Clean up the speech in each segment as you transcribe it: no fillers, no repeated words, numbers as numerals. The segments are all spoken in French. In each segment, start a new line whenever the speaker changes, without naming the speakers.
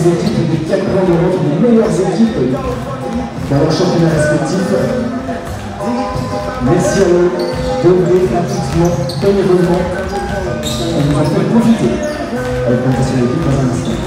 équipes des 4 grands d'Europe, les meilleures équipes dans leurs championnats respectifs. Merci à eux d'œuvrer gratuitement, bénévolement. On nous en fait profiter avec notre équipe dans un instant.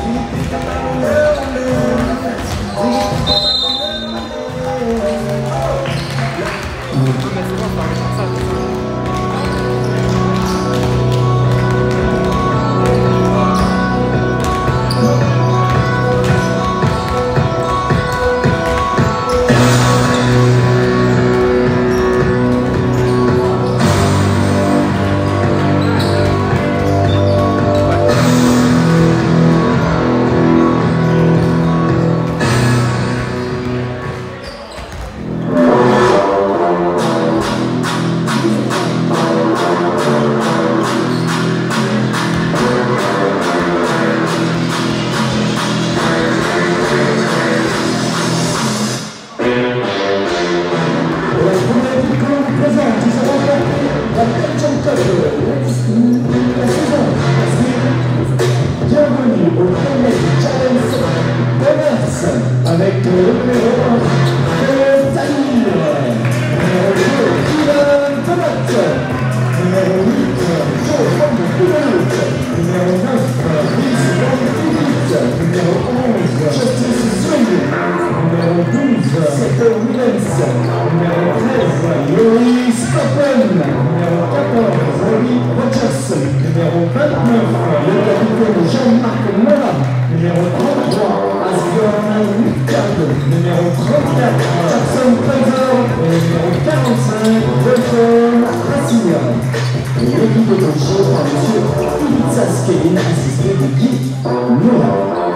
Bienvenue au premier challenge commerce avec le numéro 1, Tahir, numéro 2, Kylian Tomat, numéro 8, Joe Van Poelout, numéro 9, Chris Van Philips, numéro 11, Justice Swing, numéro 12, Seto Williams, numéro 13, Louis Stoppen, numéro 14, Oli Rogers, numéro 29, le capitaine Jean-Marc Mola, numéro 33, Asbjørn Wikard, numéro 34, Jackson Fraser, et numéro 45, Wolfram Rassinger. L'équipe est coachée par M. Ivica Skelin, assisté de Guy Mola.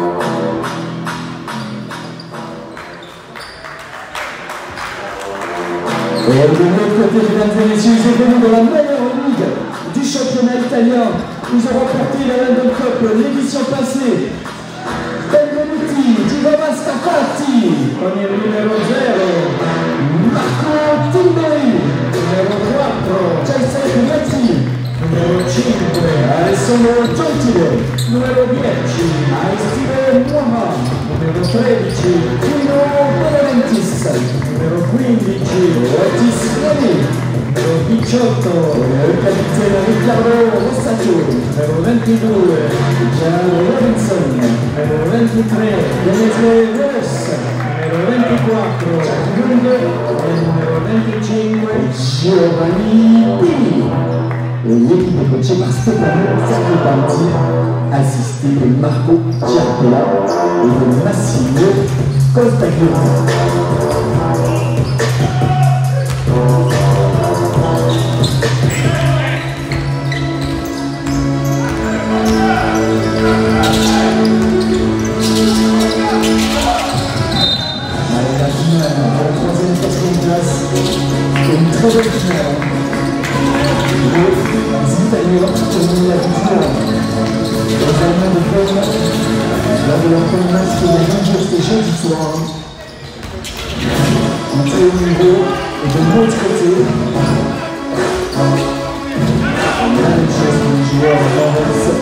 Et de l'autre côté, mesdames et messieurs, ils évoluent dans la meilleure ligue du championnat italien. Ils ont remporté la London Cup l'édition passée. Benvenuti, Giovanni Scarpati, con il numero 0, Marco Timberi, numero 4, Jason Pinetti, numero 5, Alessandro Gentile, numero 10, Aristide Muama, numero 13, Guido Beneventis, numero 15, Otis Reni, numero 18, il capitano Riccardo Rossaggio, numero 22, Gianni Robinson, numero 23, Denise Ross, numero 24, Jung e numero 25, Giovanni Pini. Et l'équipe est coachée par Stefano Sarkobanti, assisté de Marco Ciarpella et de Massimo Costaglione. La finale pour la 3e et 4e place, c'est une très belle finale. Les Italiens terminent la finale. Les Allemands de Köln, lors de leur premier match qui est la Ranger Station du soir, en très haut niveau, et de l'autre côté, on a la même chose pour les joueurs de Lawrence,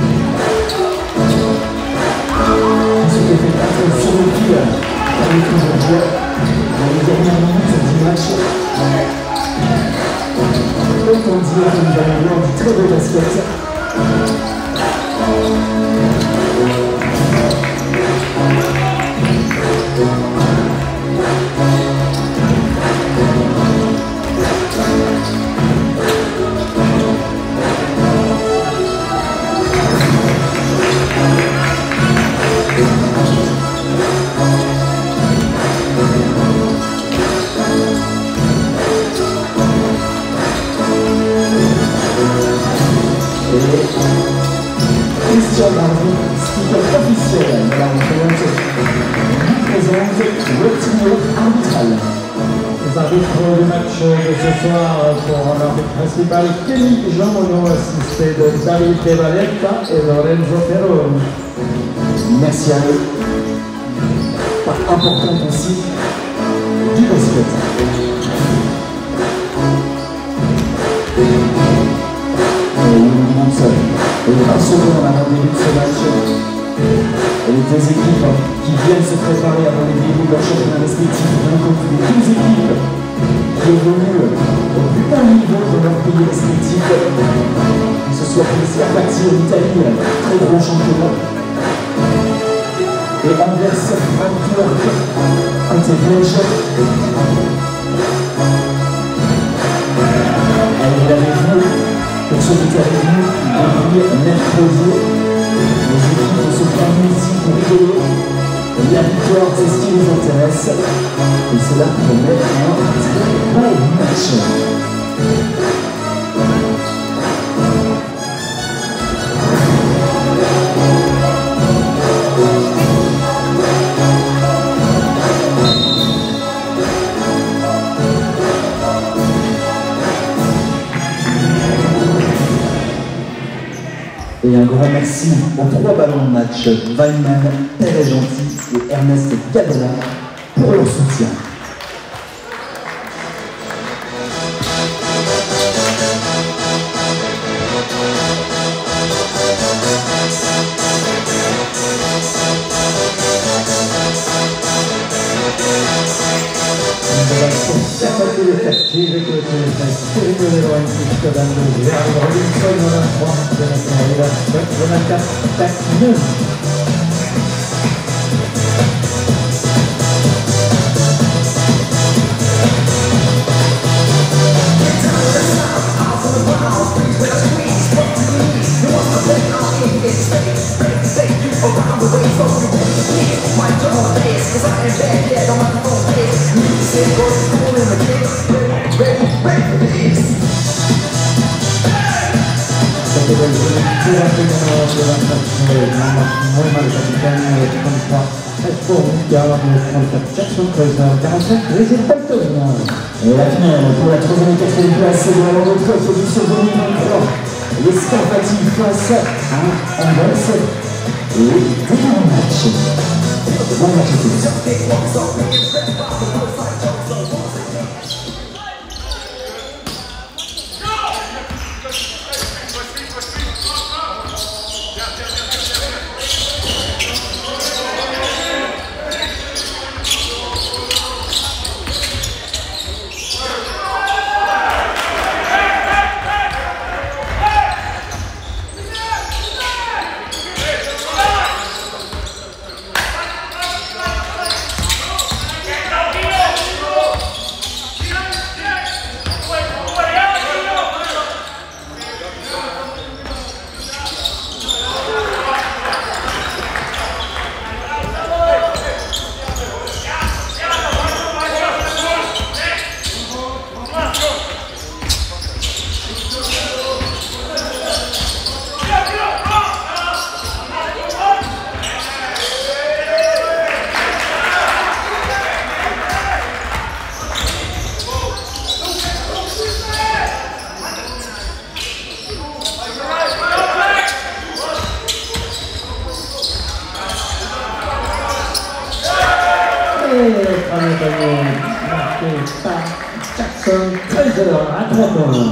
qui se fait battre sur le pied par les joueurs dans les dernières minutes du match. Autant dire que nous allons voir du très beau basket. Christian Harvey, speaker officiel de la rencontre, nous présente le trio arbitral.
Les arbitres du match de ce soir pour l'arbitre principal Kenny Jean Monod, assisté de David De Valletta et Lorenzo Perroni.
Merci à eux. Part importante aussi du basket. Et il nous demande ça. Et il va sauver dans la début de ce match. les deux équipes qui viennent se préparer avant les débuts de leur championnat respectif. D'un côté, les deux équipes qui évoluent au plus haut niveau de leur pays respectif. Que ce soit pour les Scarpati en Italie, très gros championnat. Et Anvers, Francfort, côté belge. Elle est avec nous. Pour ceux qui étaient avec nous, depuis mercredi, les équipes se prennent ici pour rigoler. La victoire, c'est ce qui nous intéresse. Et c'est là pour mettre un très beau match. Et un grand merci aux 3 ballons de match, Weinman, Père et Gentil et Ernest Gadela, pour leur soutien.
Cattive che spirito dell'antico dando il sogno della forza della carriera della tecnica.
Et la finale pour la 3e et 4e place de la World Cup édition 2023. Les Scarpati face à Anvers. Et très bon match. Bon match à tous.
Jackson, 13 à 3 points.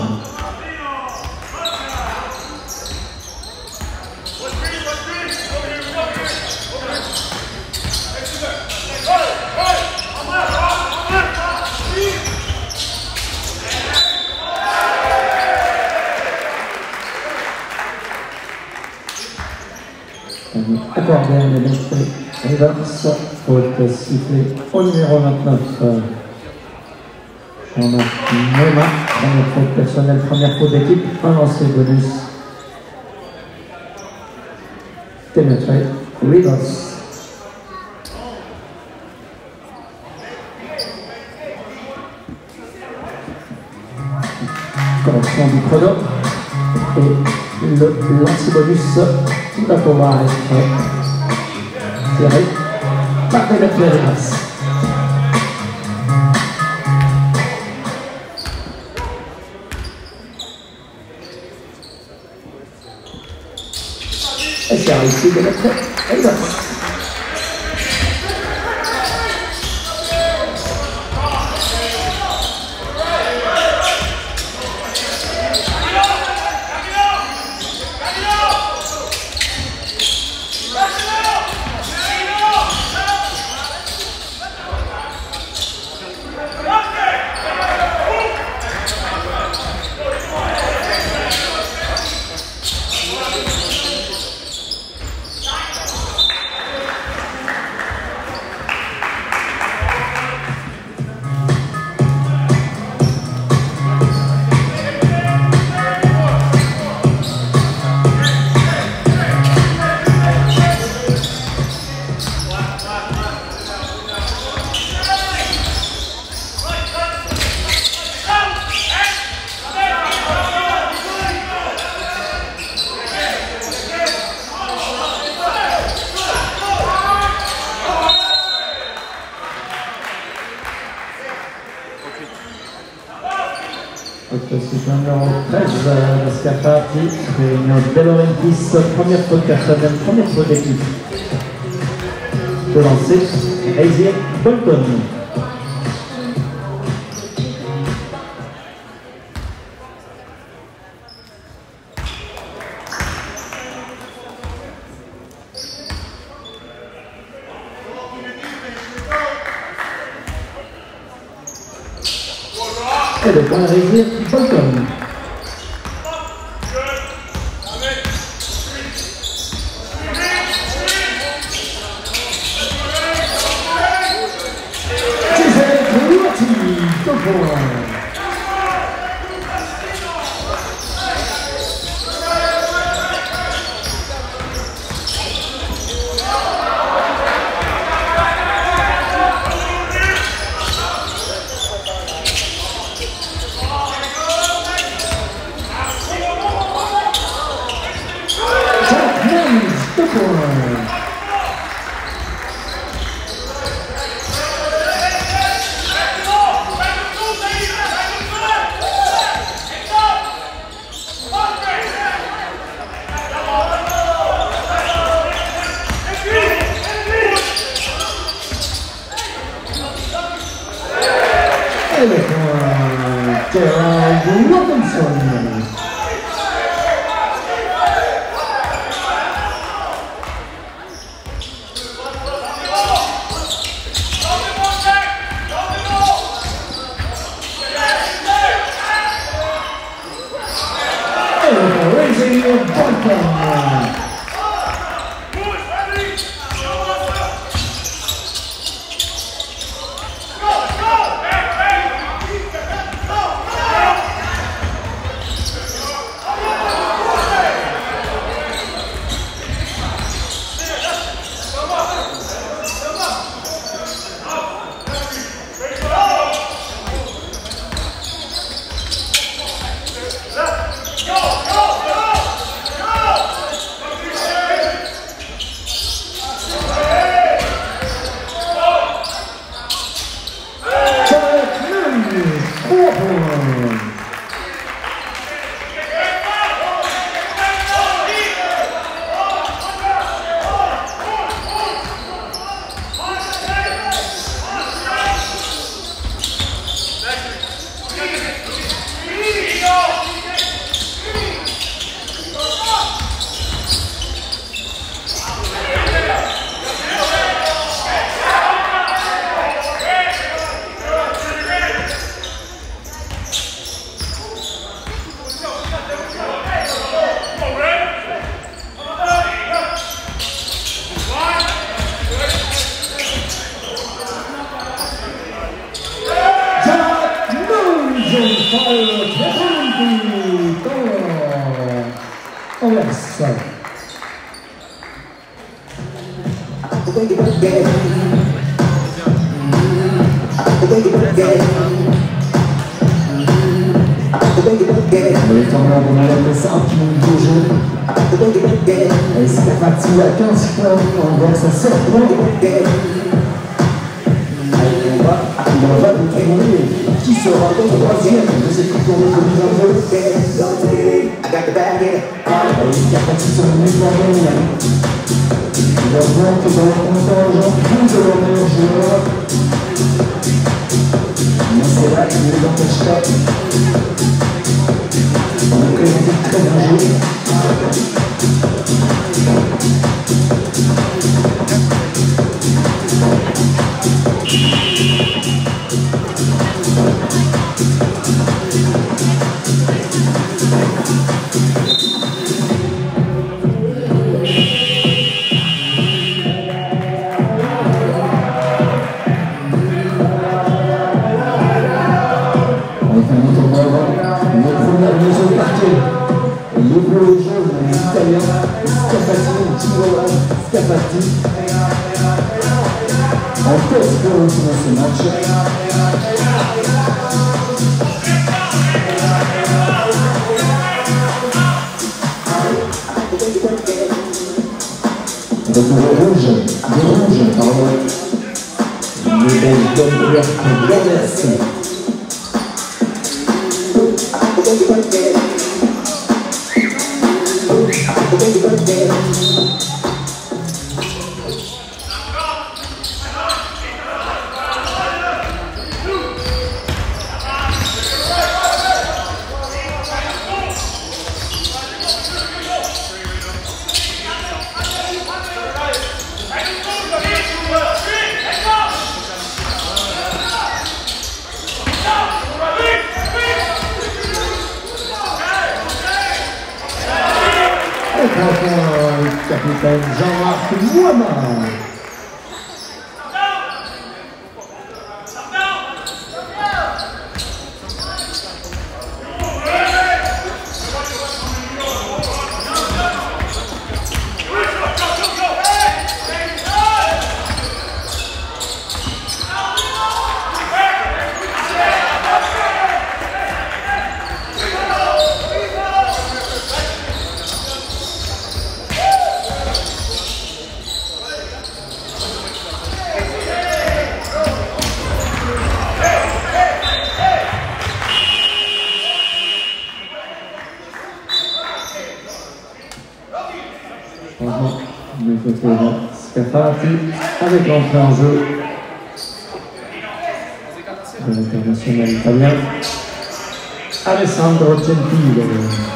Accordé à l'effet reverse, faute sifflée au numéro 29. Jean-Marc Neuma, première faute personnelle, première faute d'équipe, un lancer bonus. Pénétré, reverse. Correction du chrono. Et le lancer bonus qui va pouvoir être tiré par Pénétré, reverse. Et c'est réussi de mettre exact. substitution numéro 13 de Scarpati, Réunion De Laurentiis, première faute personnelle, première faute d'équipe. De lancer, Azier Bolton. Et le point Azier Bolton. Et le point Gerald Robinson. Le tournoi de Malade de Saint-Pimon de jeu. Et Scarpati à 15 points, on verse à 7 points. Il en va déterminer qui sera le troisième de cette tour de mise en jeu. Scarpati sur le mouvement gagnant. Il augmente dans le contingent plus de leur meilleur joueur. Mais c'est là qu'il ne les empêche pas. On a présenté très bien joué. Les bleus et jaunes, les Italiens, Scarpati, en tête pour ce match. Retour au rouge, pardon. Les belles bonnes couleurs pour Ganes. Capitaine Jean-Marc Mouama. Du côté de Scafarati avec l'entrée en jeu de l'international italien Alessandro Gentile.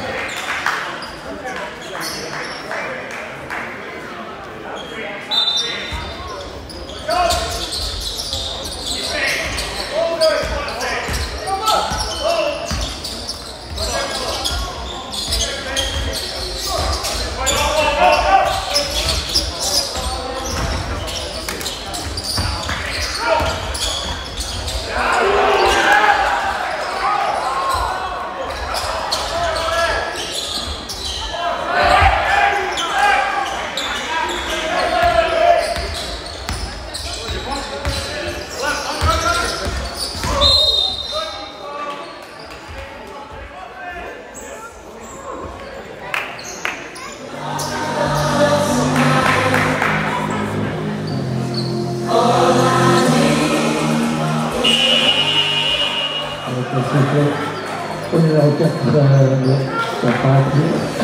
Au numéro 4, Scafarati.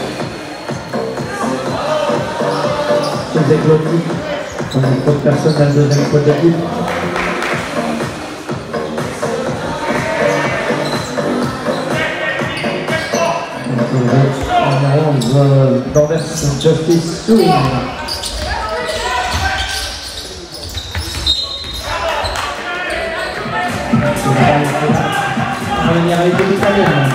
José Clotti, son faute personnelle, deuxième faute d'équipe. Numéro 11, d'Anvers Justice Swing. On va venir avec l'équipe italienne.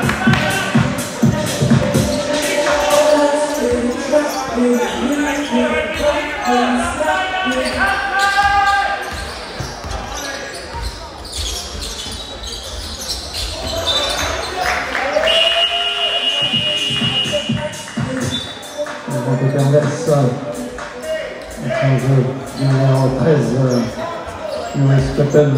Anvers, en jeu numéro 13, Louis Cotton.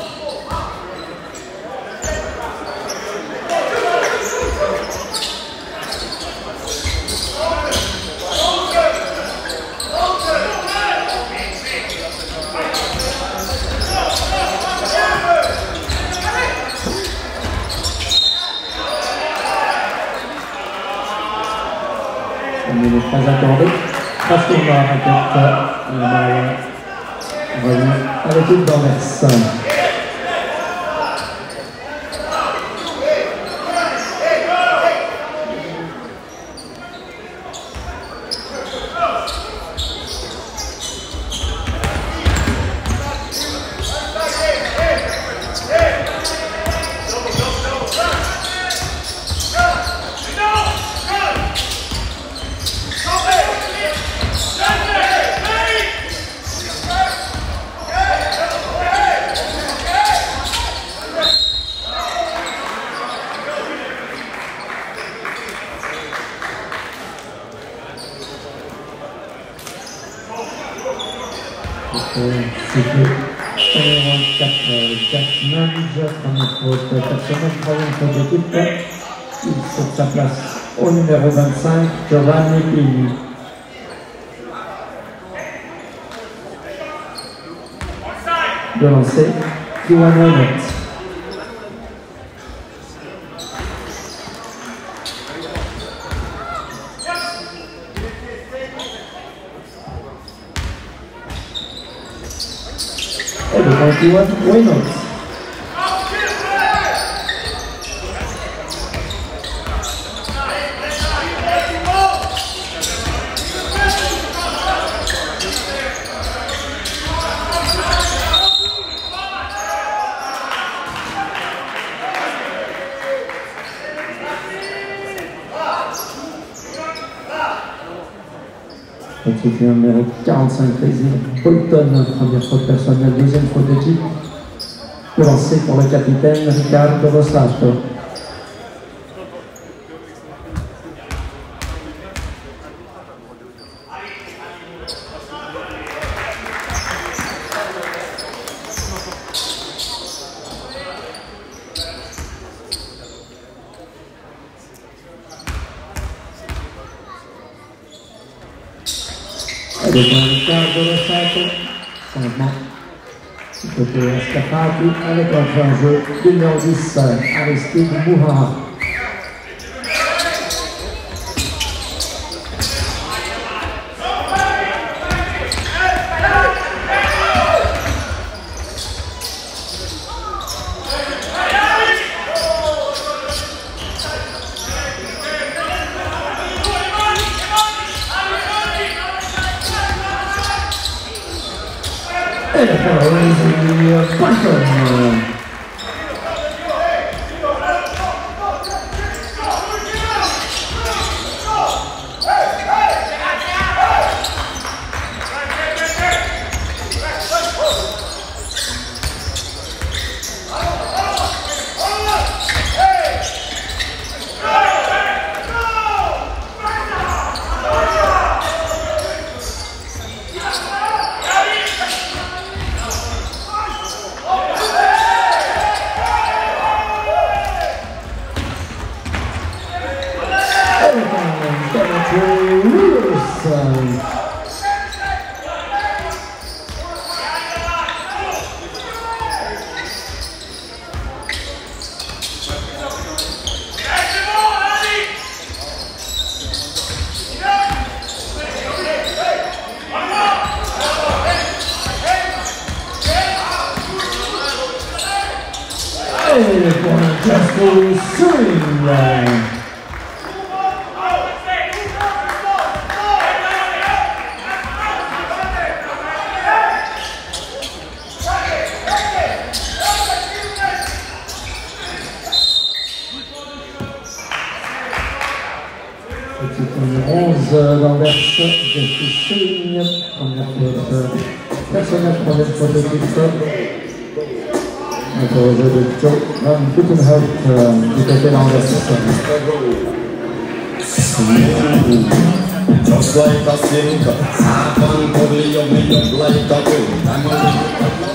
Il n'est pas accordé. Parce qu'on va raquette. Revenu avec une d'Anvers. C'était numéro 4, Jack Nunge, première faute personnelle, troisième faute d'équipe. Il saute sa place au numéro 25, Giovanni Pini. De lancer, Kiwan Wynette. Et le 21, Reynolds. C'est un numéro 45 Crazy Bolton, première faute personnelle, deuxième faute d'équipe. Lancé pour le capitaine Riccardo Rossato. Avec un Riccardo Rossato, changement du côté Scafati avec un jeu du numéro 10, Aristide Mouhara. E poi Bolton. E con il gesto swing. Numéro 11 d'Anvers, gesto swing, première faute personnelle, première faute d'équipe. Pour le jeu de Joe Van Buitenhout du côté d'Anvers. Just like a sinker, half and probably of me up like a wind. I'm a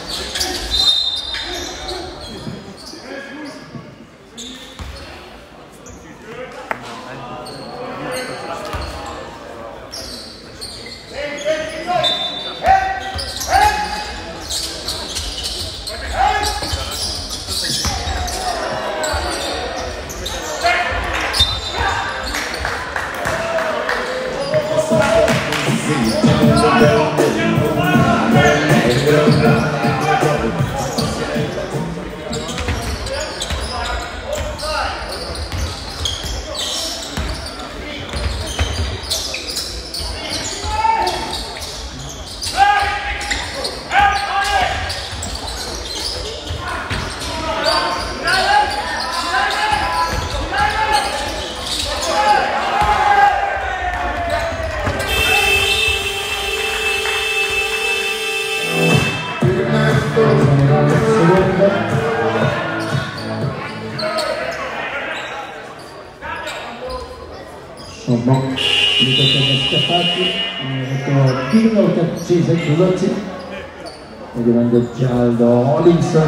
changement du côté de Scafati, avec il numéro 4, Cesare Giulotti, et demande de Geraldo Rollinson,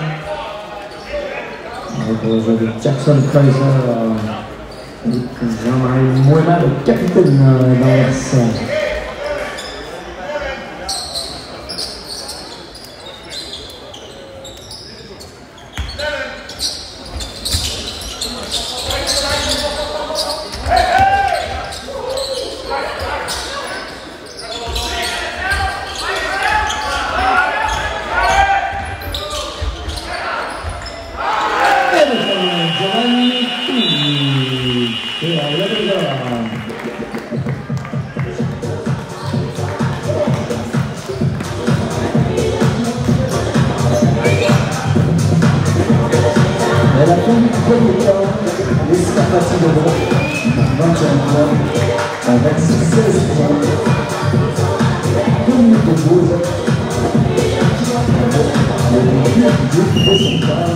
avec le jeu de Jackson Fraser, Jean-Marie Mouema, le capitaine d'Anvers.
avec 16 points. 2 minutes de pause. Le début du pourcentage.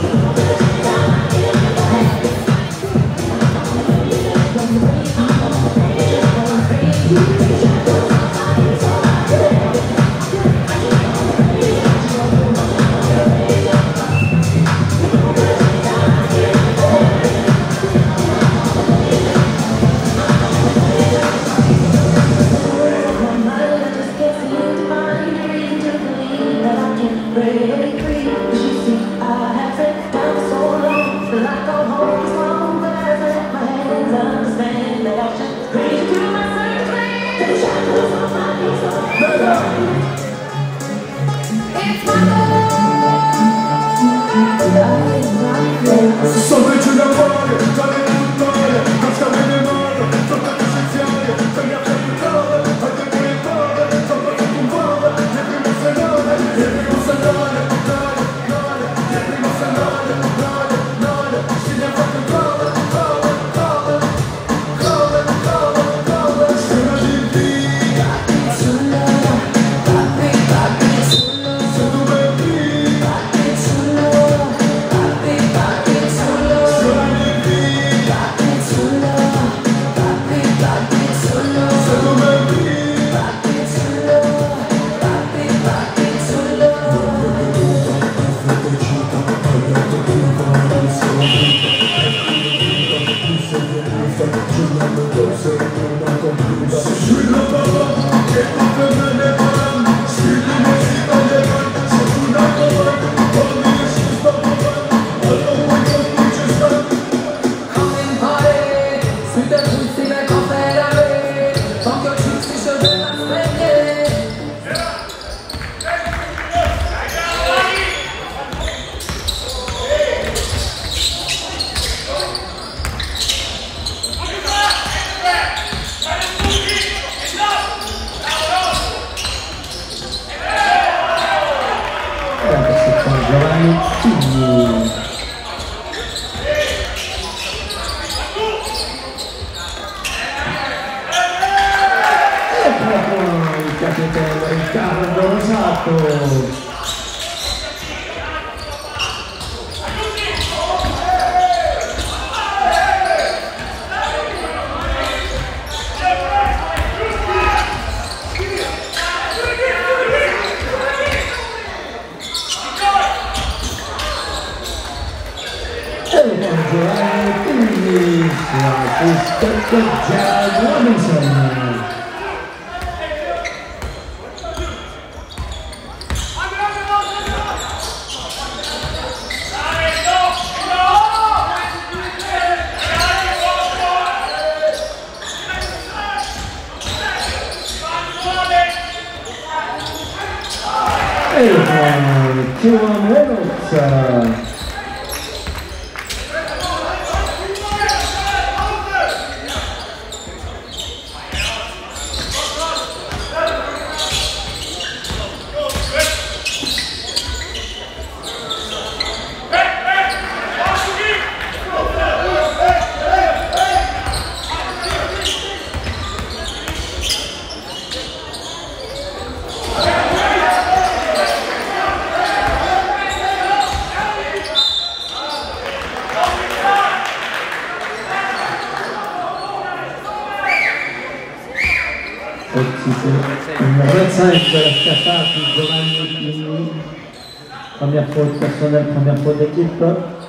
Première faute personnelle, première faute d'équipe.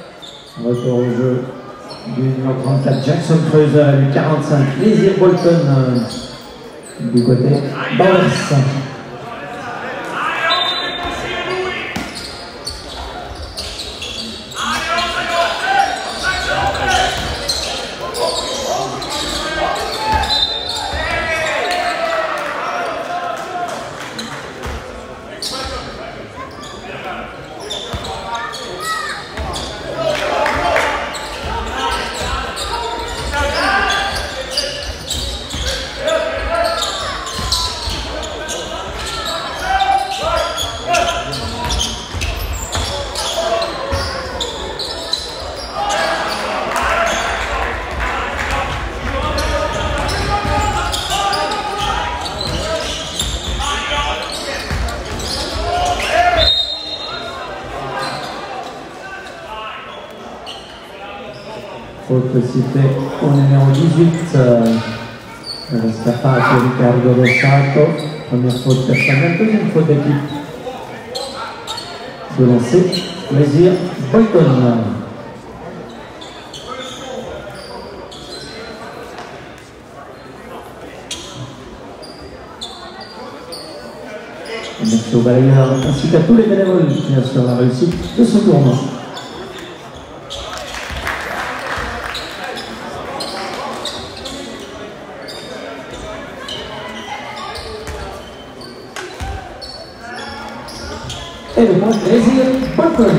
Retour au jeu du numéro 34, Jackson Fraser, et du 45, Lizzie Bolton du côté Bowers. faute sifflée au numéro 18, Scafati Riccardo Rossato, première faute personnelle, deuxième faute d'équipe. Se lancer, plaisir, Bolton. Merci au balayeur ainsi qu'à tous les bénévoles qui assurent la réussite de ce tournoi. Et le point plaisir, Bolton.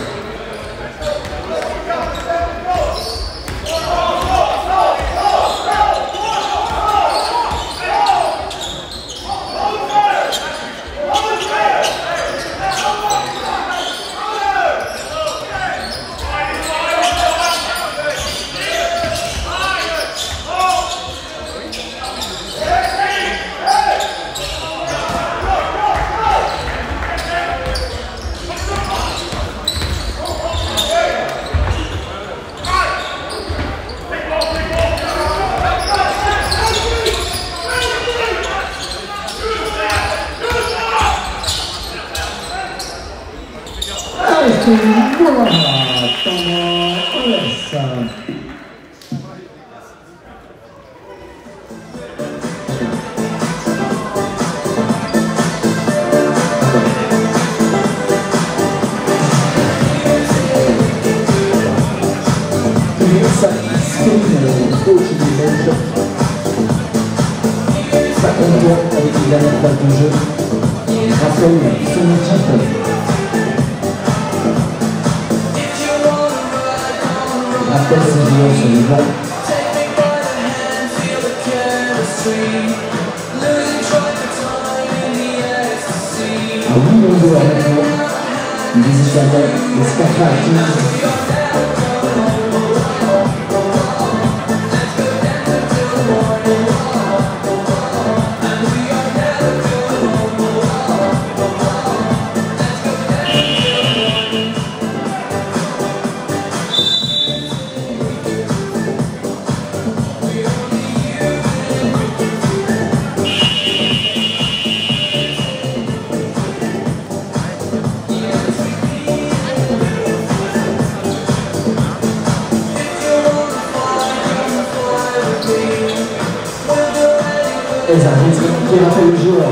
Qui a fait le joueur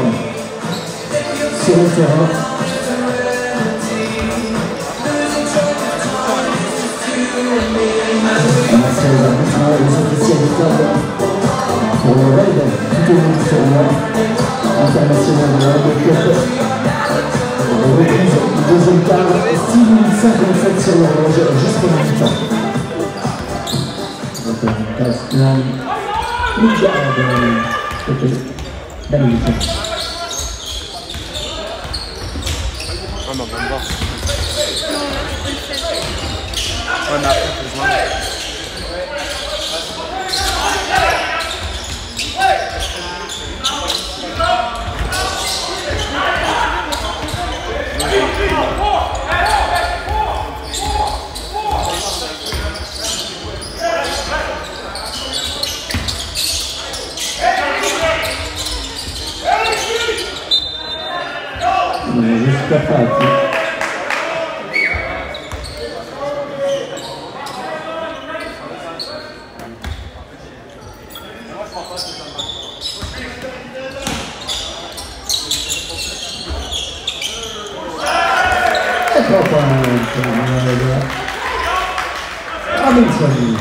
sur le terrain. Merci aux arbitres et aux officiels pour le raid tout au long du tournoi international de la Cup. Reprise du deuxième quart, 6 057 sur l'horloge jusqu'au mi-temps.
Ah non, même pas. Ouais, mais après, faut jouer.
Scafati. E troppo Amenzoni.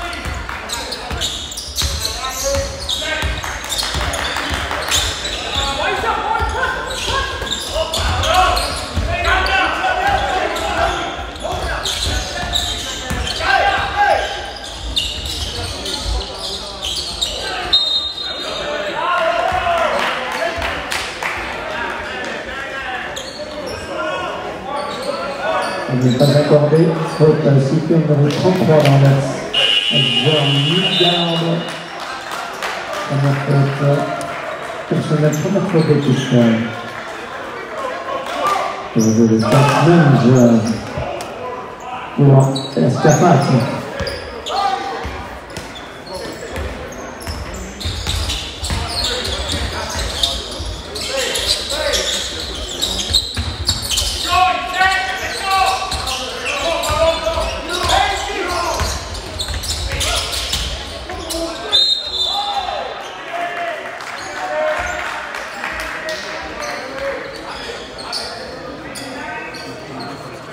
Il n'est pas accordé, faute sifflée numéro 33 dans l'axe. John Milgard. Première faute personnelle, première faute d'équipe. Pour jouer le passe-mange pour Scafati.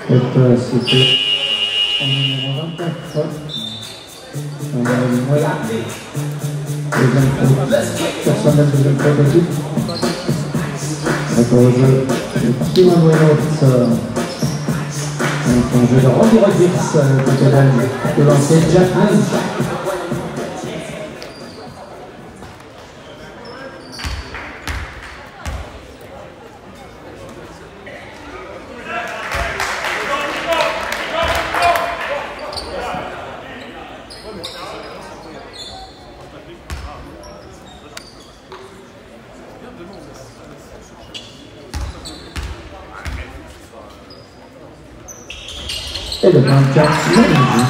C'était en numéro 24. Deuxième faute personnel, deuxième faute d'équipe. D'accord, au jeu de Kiwan Reynolds. Un jeu de Randy Rodgers, côté belge, de lancer Jack Lynch. Et le 24, Lorenzi.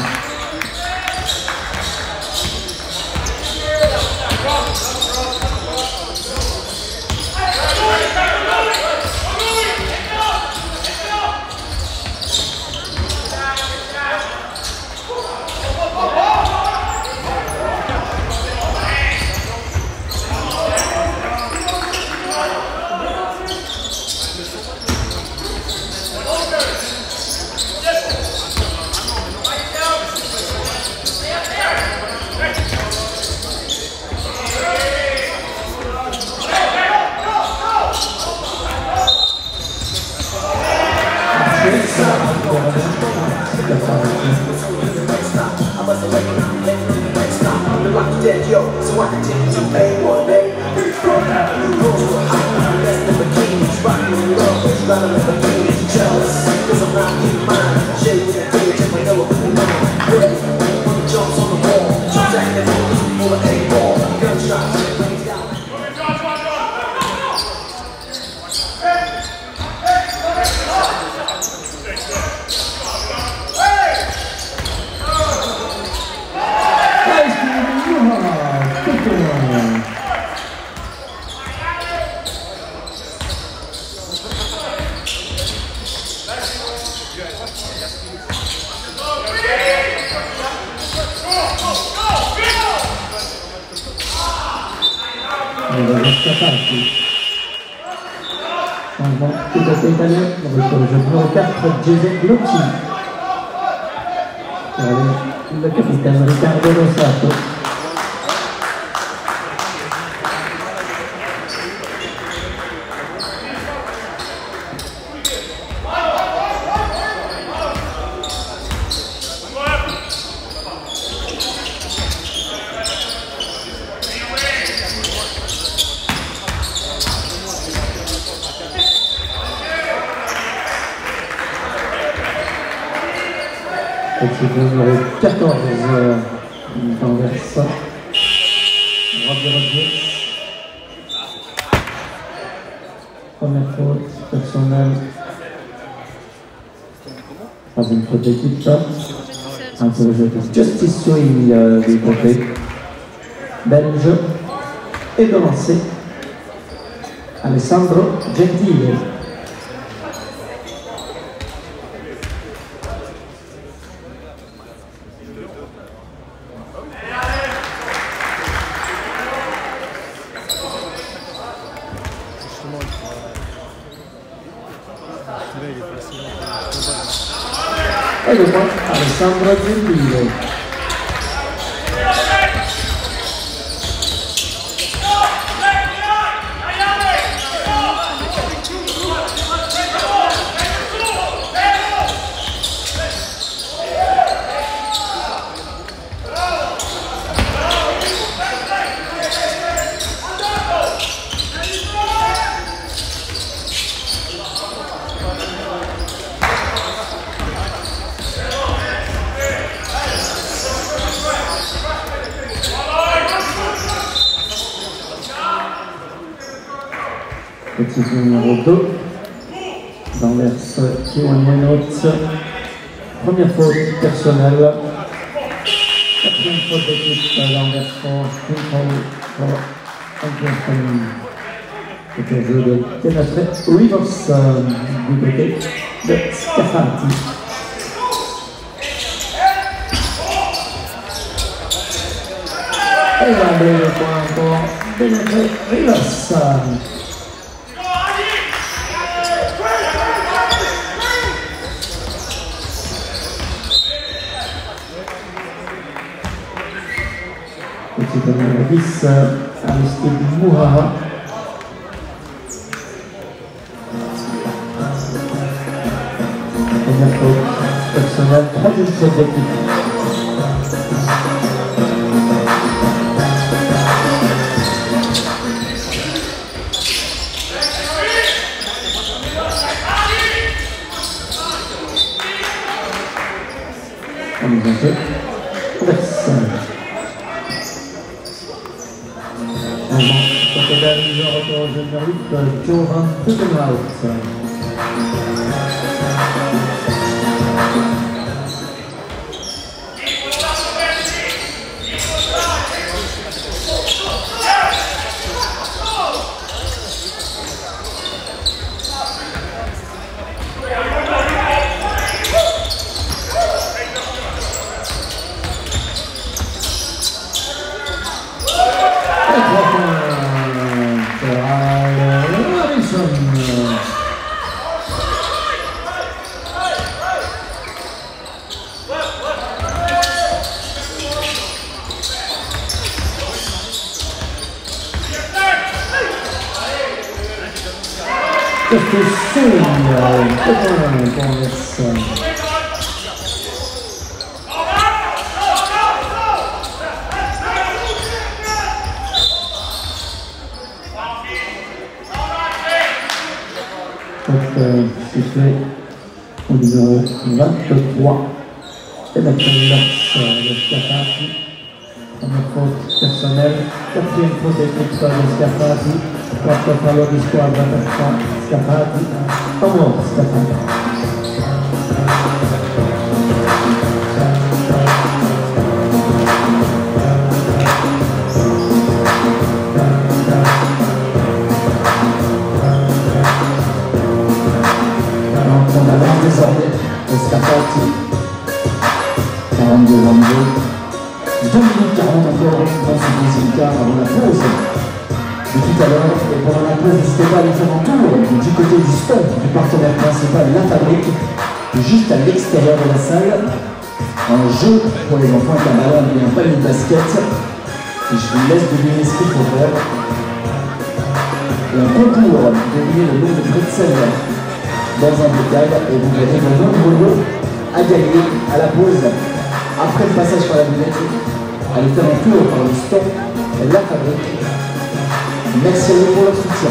Changement tout à fait italien avec le jeu numéro 4, Giuseppe Lotti. Le capitaine Riccardo Rossato. C'est le numéro 14 d'Anvers. Roger Rodgers. Première faute personnelle. Troisième faute d'équipe. Un peu le jeu de Justice Swing du côté belge. Et de lancer Alessandro Gentile. E dopo Alessandro Gentile. Petit numéro 2 d'Anvers Kiwan Reynolds. Première faute personnelle. Quatrième faute d'équipe d'Anvers pour c'est un jeu de Kenneth Rivers du côté de Scafanti. Et là, le point pour Kenneth Rivers. C'est le numéro 10, Aristide Mouhara. Première faute personnelle, troisième faute d'équipe. On nous a fait personne. Côté d'arrivée, retour au générique, Joran Pugenhout. Sifflet au numéro 23, et la première de Scafati. Première faute personnelle, quatrième faute d'équipe de Scafati, quarto fallo di squadra per Scafati, amore Scafati.
Désormais, Scafati, 42 22, 2 minutes 40 encore dans ce deuxième quart avant la pause. Et tout à l'heure, et pendant la pause, n'hésitez pas à aller faire un tour du côté du stade du partenaire principal, La Fabrique, juste à l'extérieur de la salle. Un jeu pour les enfants avec un ballon et un panier de basket. Et je vous laisse deviner ce qu'il faut faire. Et un concours de deviner le nombre de pretzels dans un bocal, et vous verrez le nombre d'eau à gagner à la pause. Après le passage par la lunette, allez faire un tour par le stand La Fabrique. Merci à vous pour leur soutien.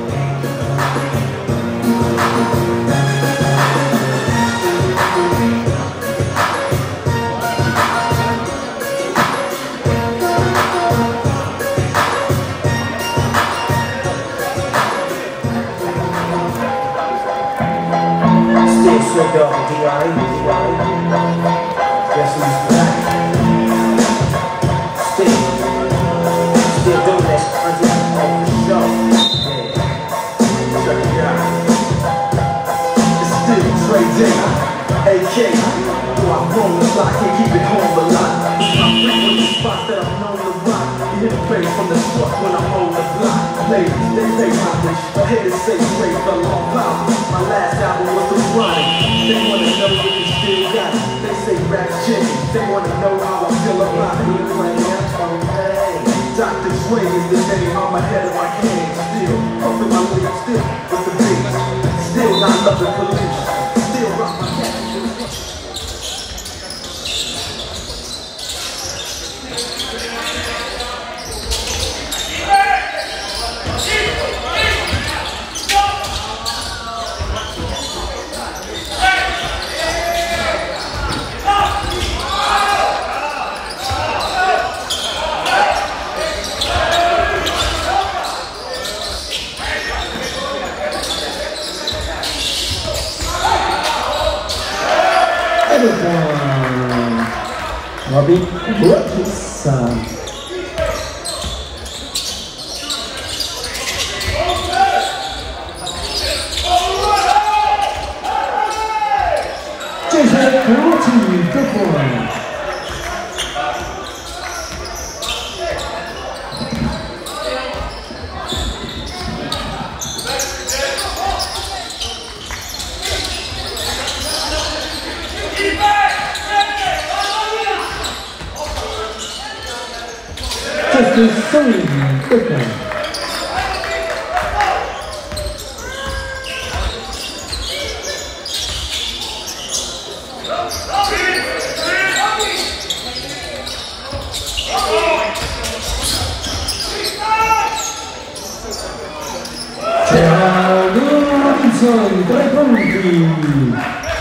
Sugar, guess who's back? Still doing that until I'm off the show. Yeah, check it out. It's still Dre Day, AK. Though I'm on the block, can't keep it home a lot. I'm frequent the spots that I'm known to rock. You hit the face from the truck when I'm on the block. Ladies, they pay homage. Haters say Dre fell off out. My last album was The Grind. They wanna know if you still got it. They say rap change. They wanna know how I feel about it. Like, okay. Dr. Dre is the name. I'm ahead of my game. Still pumping my league. Still with the beats. Still not loving police. Still rock my cat.
Robin Burkis. Jason Perucci, 2 points. Justice Swing, Baker. Robinson, 3 punti.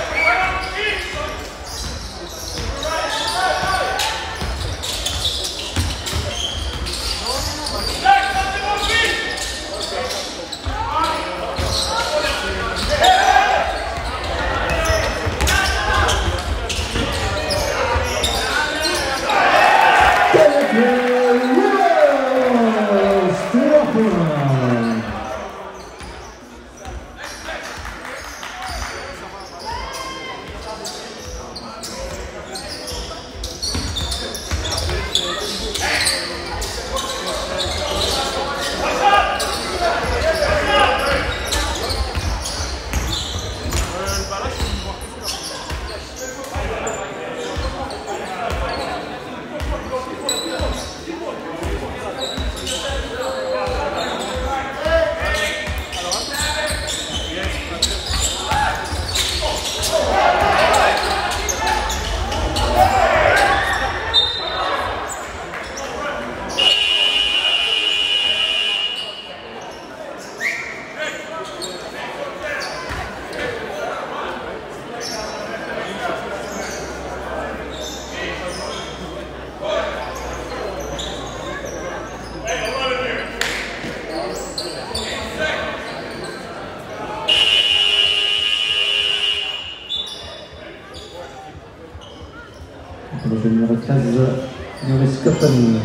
Le numéro 13, Norris Coppen,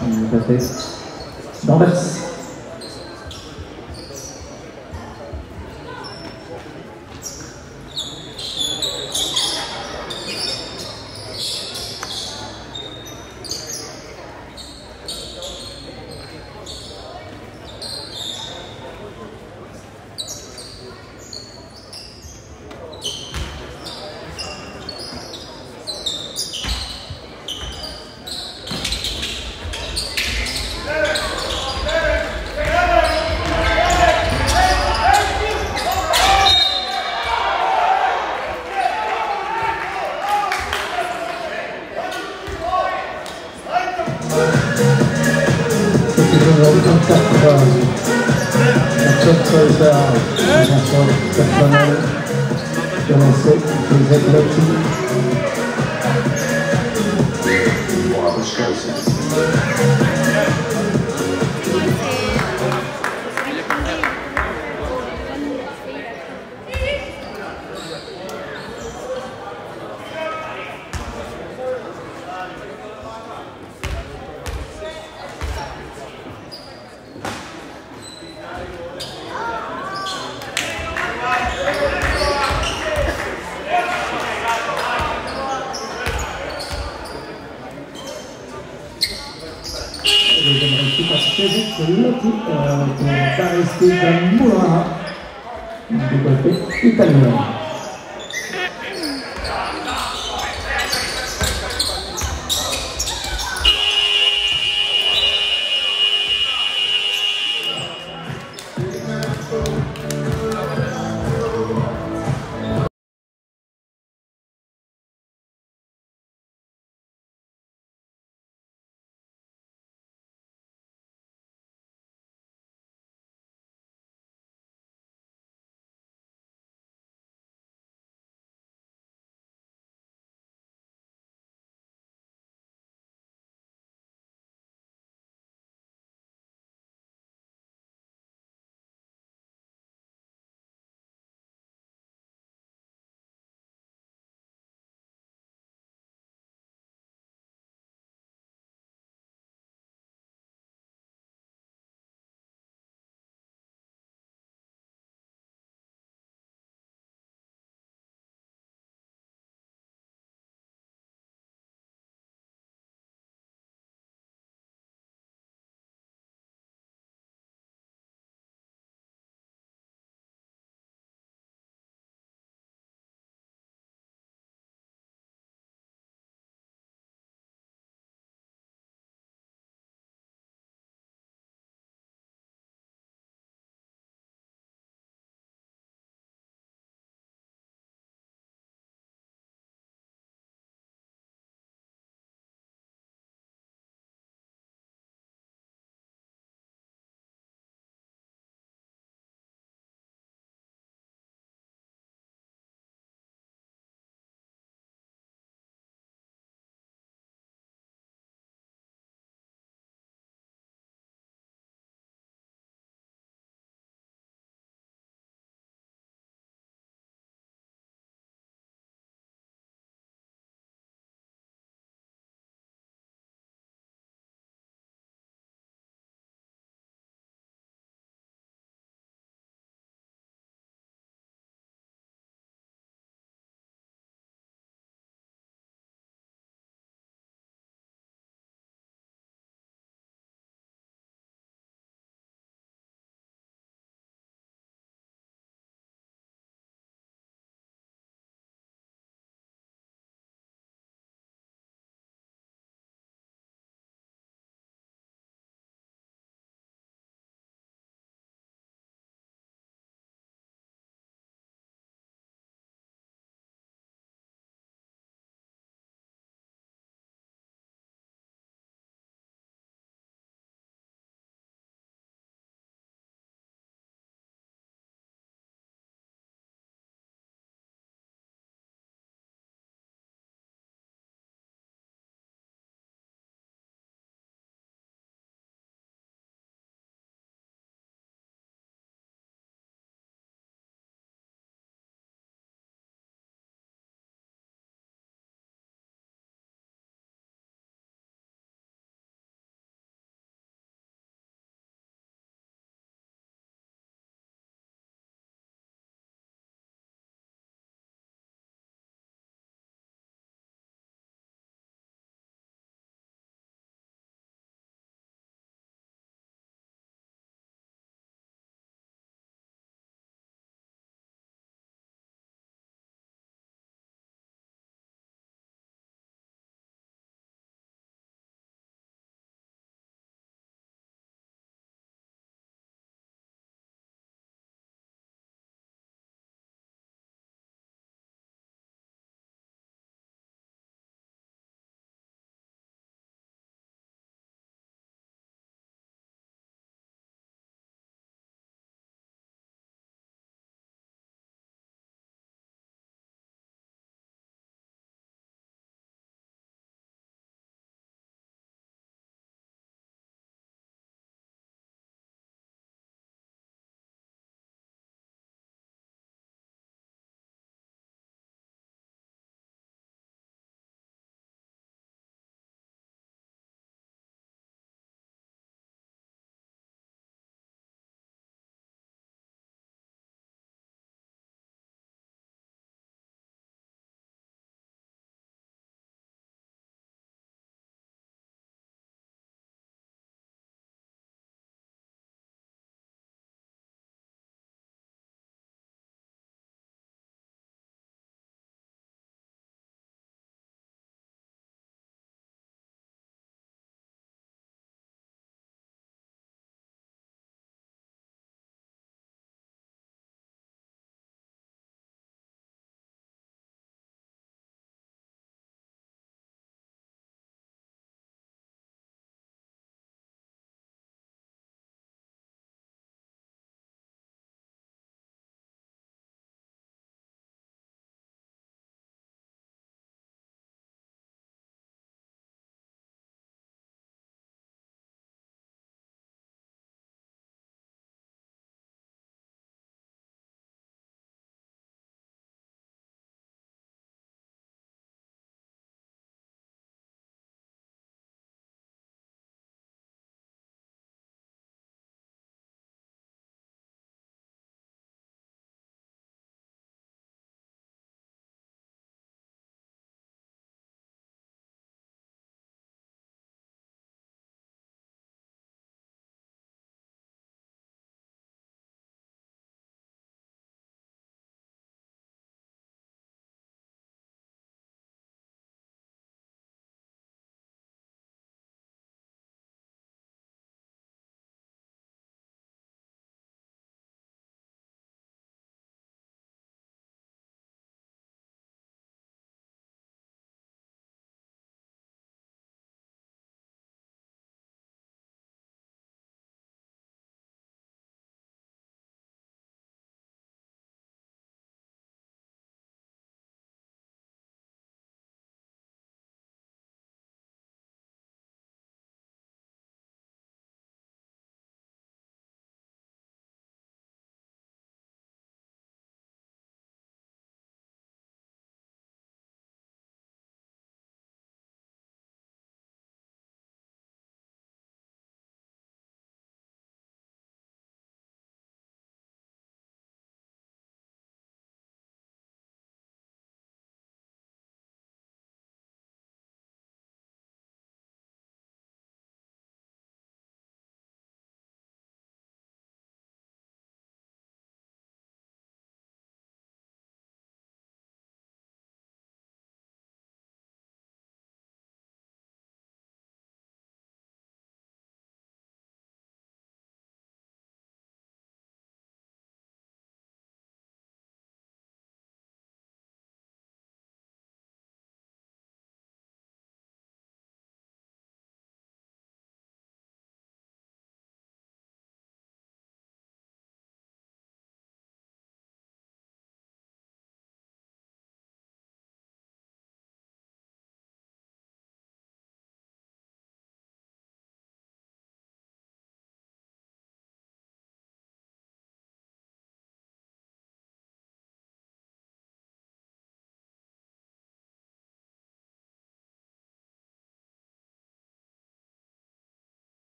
d'Anvers. Personnel,
Barbara Streisand.
du côté italien.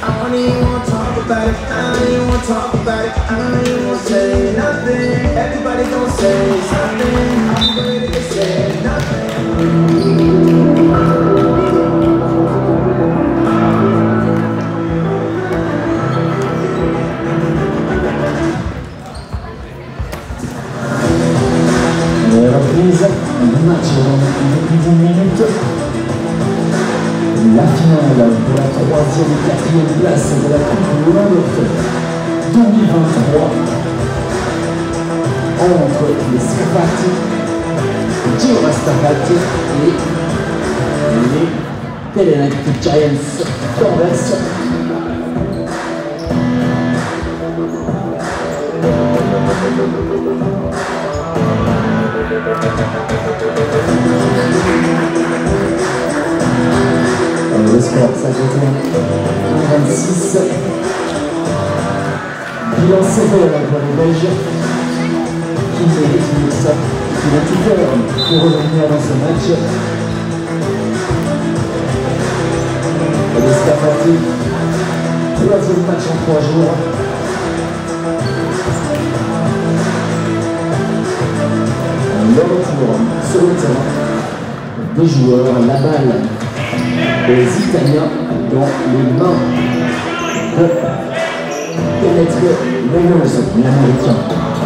don't even wanna talk about it. I don't even wanna talk about it. I don't even wanna say nothing. Everybody gon' say something. I'm ready to say nothing.
Reprise, un match depuis 10 minutes. La finale pour la 3e et 4e place de la Coupe World 2023 entre les Scarpati, Giro Scarpati et les Telenet Giants d'Anvers. Le score s'ajoute à 26. Bilan sévère pour les Belges qui méritent mieux que ça, qui ont tout cœur pour revenir dans ce match. Les Scarpati, 3e match en 3 jours. Le retour sur le terrain des joueurs, la balle aux Italiens dans les mains de Kenneth Mayers, l'Américain.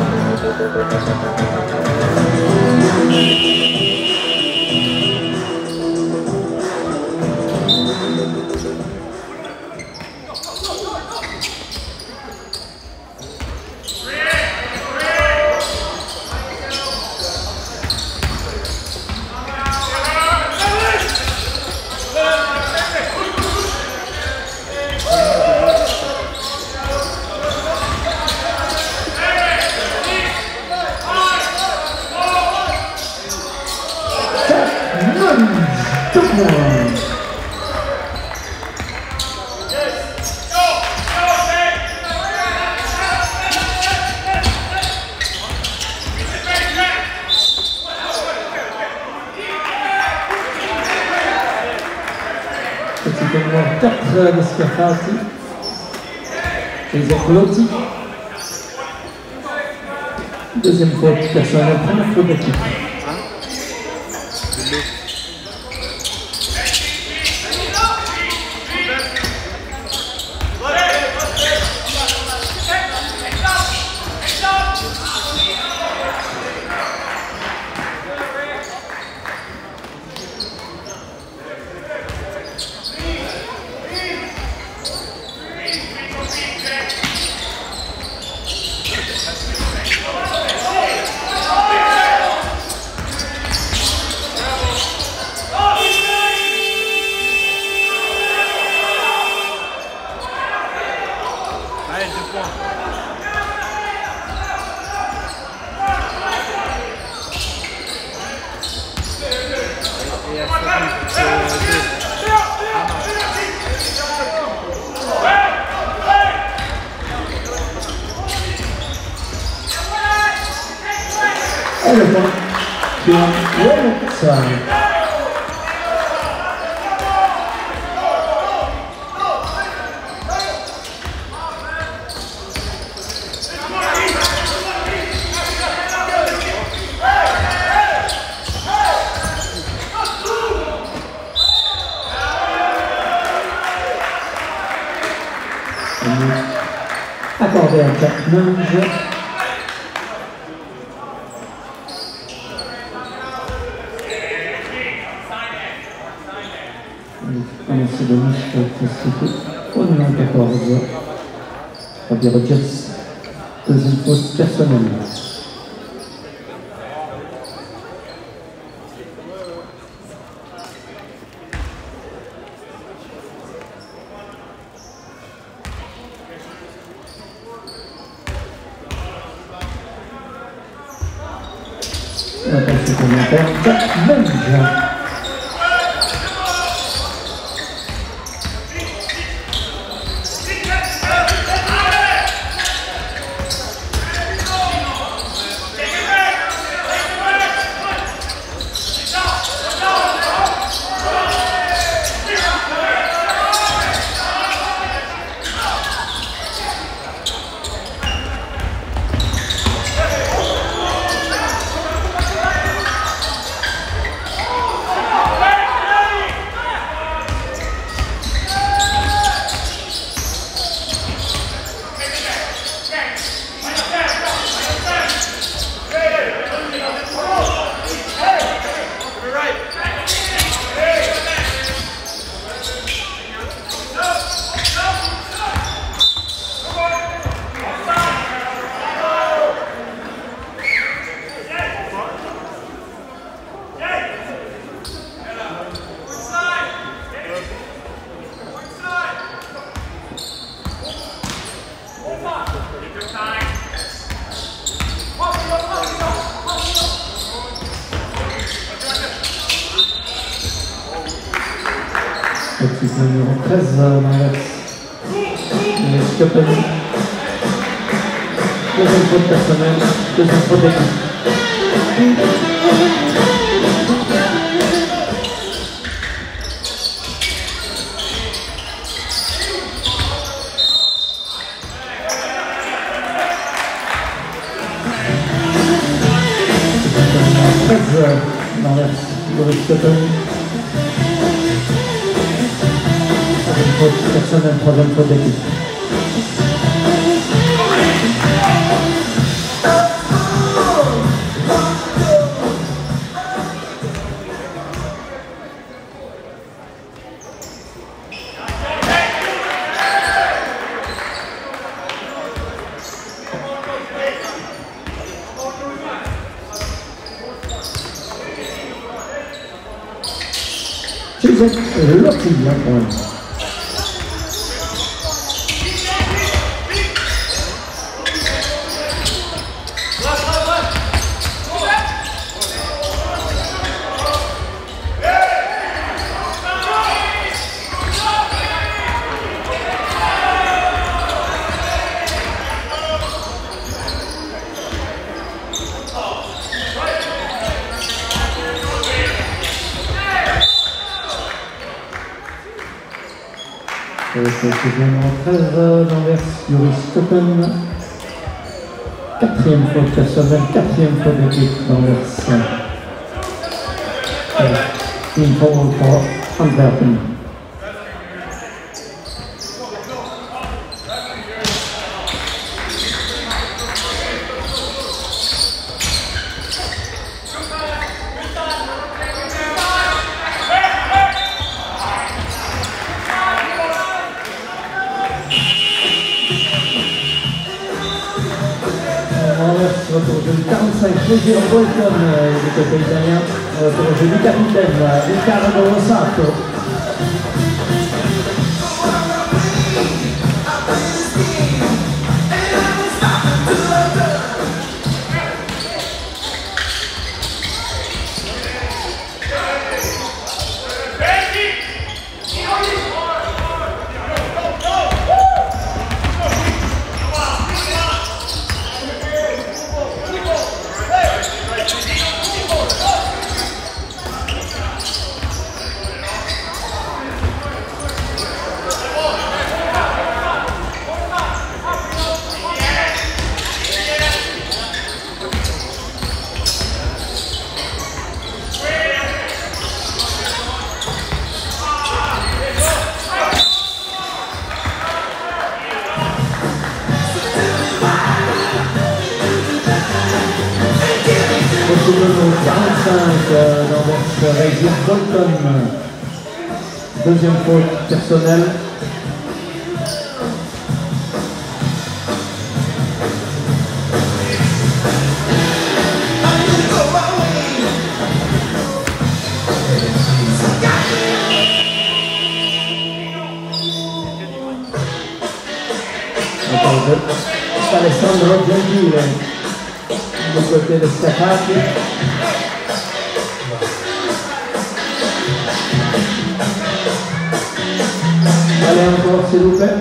Petit 4 des Scarpati, les Ecolotti. Deuxième faute personnelle, première faute d'équipe. Et le point qui est accordé à Jack Munge. Annoncé de Michel Christophe au numéro 14. Robbie Rogers, deuxième faute personnelle. La passe supplémentaire, Jack Munge. numéro 13 l'inverse. Scopen. Deuxième faute personnelle, deuxième faute d'équipe. L'inverse, Boris Scopen. Deuxième faute personnelle, troisième faute d'équipe. Choosing lucky young one. C'est numéro 13 l'inverse, Boris Scopen. Quatrième faute personnelle, quatrième faute d'équipe l'inverse. Team foul for Antwerpen. Retour du 45, plaisir Bolton du côté italien. Retour du capitaine Riccardo Rossato. Numéro 45 dans Reisir Bolton. Deuxième faute personnelle. Alessandro Gentile du côté de Stefani. Allez encore s'il vous plaît.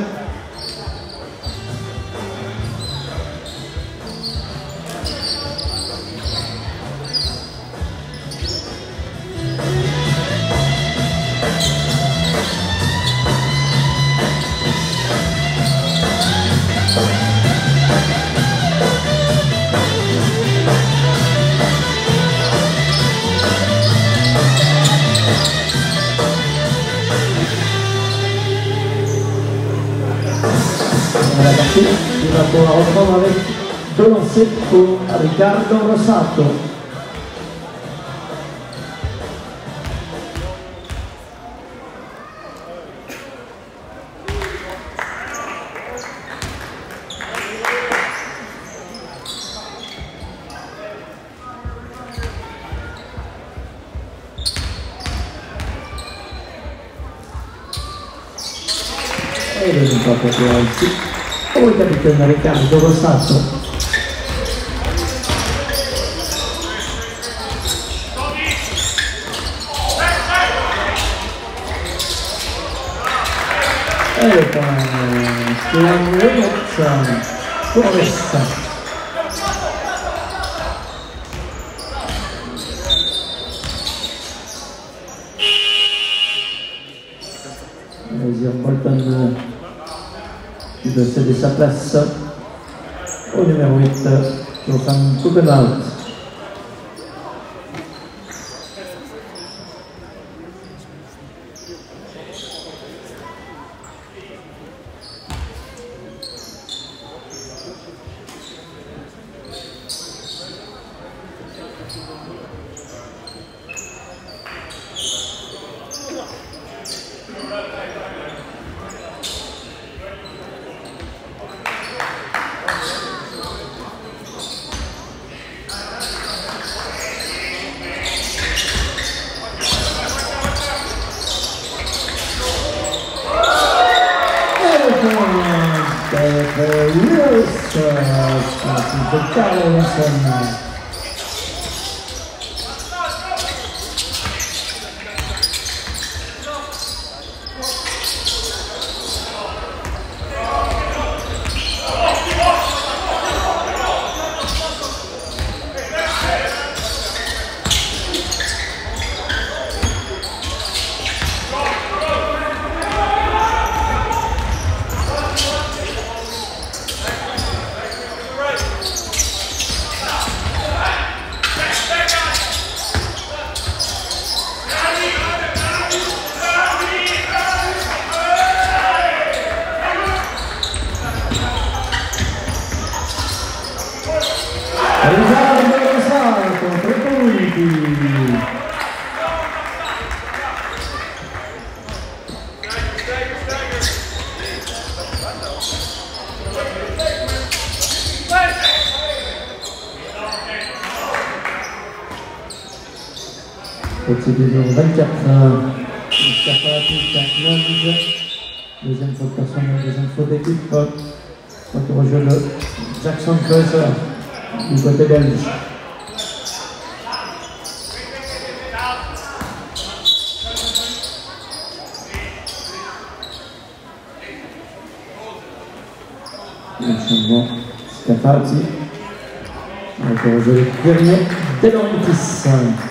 La partita il va pouvoir reprendre avec deux lancers pour Riccardo Rossato. E il risultato più alti. Poi il capitano Riccardo Rossato. Et le point Stéphane Lemot pour l'Est. Deuxième Bolton qui doit céder sa place au numéro 8, Johan Kugenhout. De Carl Olsen. Petit numéro 24, deuxième faute personnelle, deuxième faute d'équipe. Retour au jeu de Jackson Closer du côté belge. Changement Scafati. Retour au jeu de Guerrier De Laurentiis.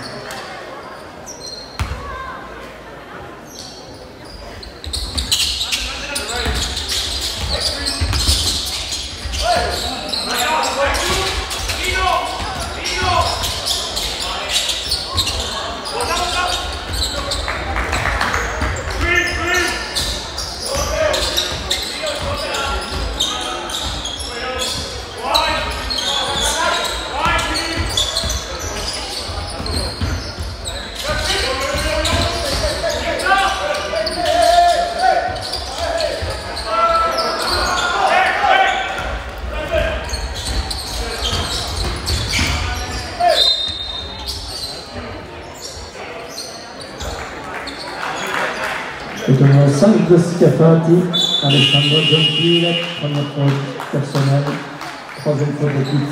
C'est un 5 de Scafati, Alessandro Gentile, première faute personnelle, troisième faute d'équipe.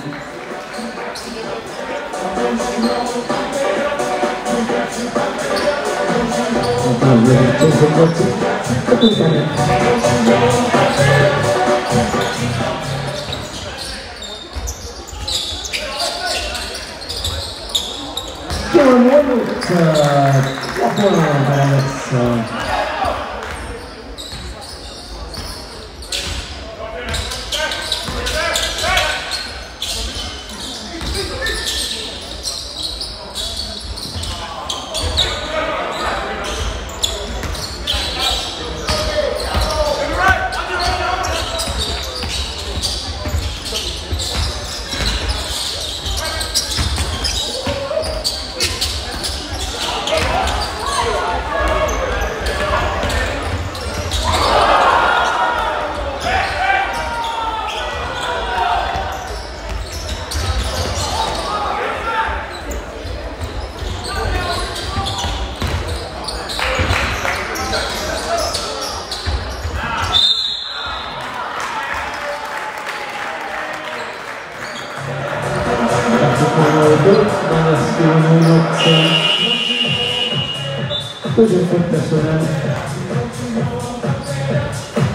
Deuxième faute personnelle.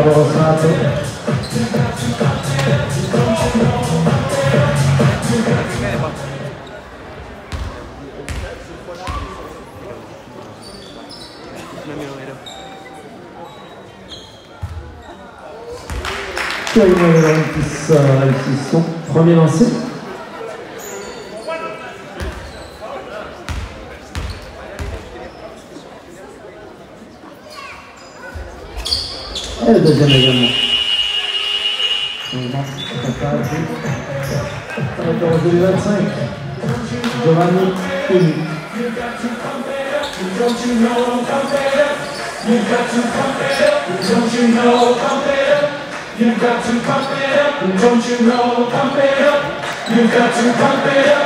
Riccardo Rossato. Thierry Moreau qui réussit son premier lancé. Et le deuxième également. Avec le revenu 25. Giovanni Uni.
You got to pump it up, don't you know, pump it up. You got to pump it up, don't you know, pump it up. You got to pump it up,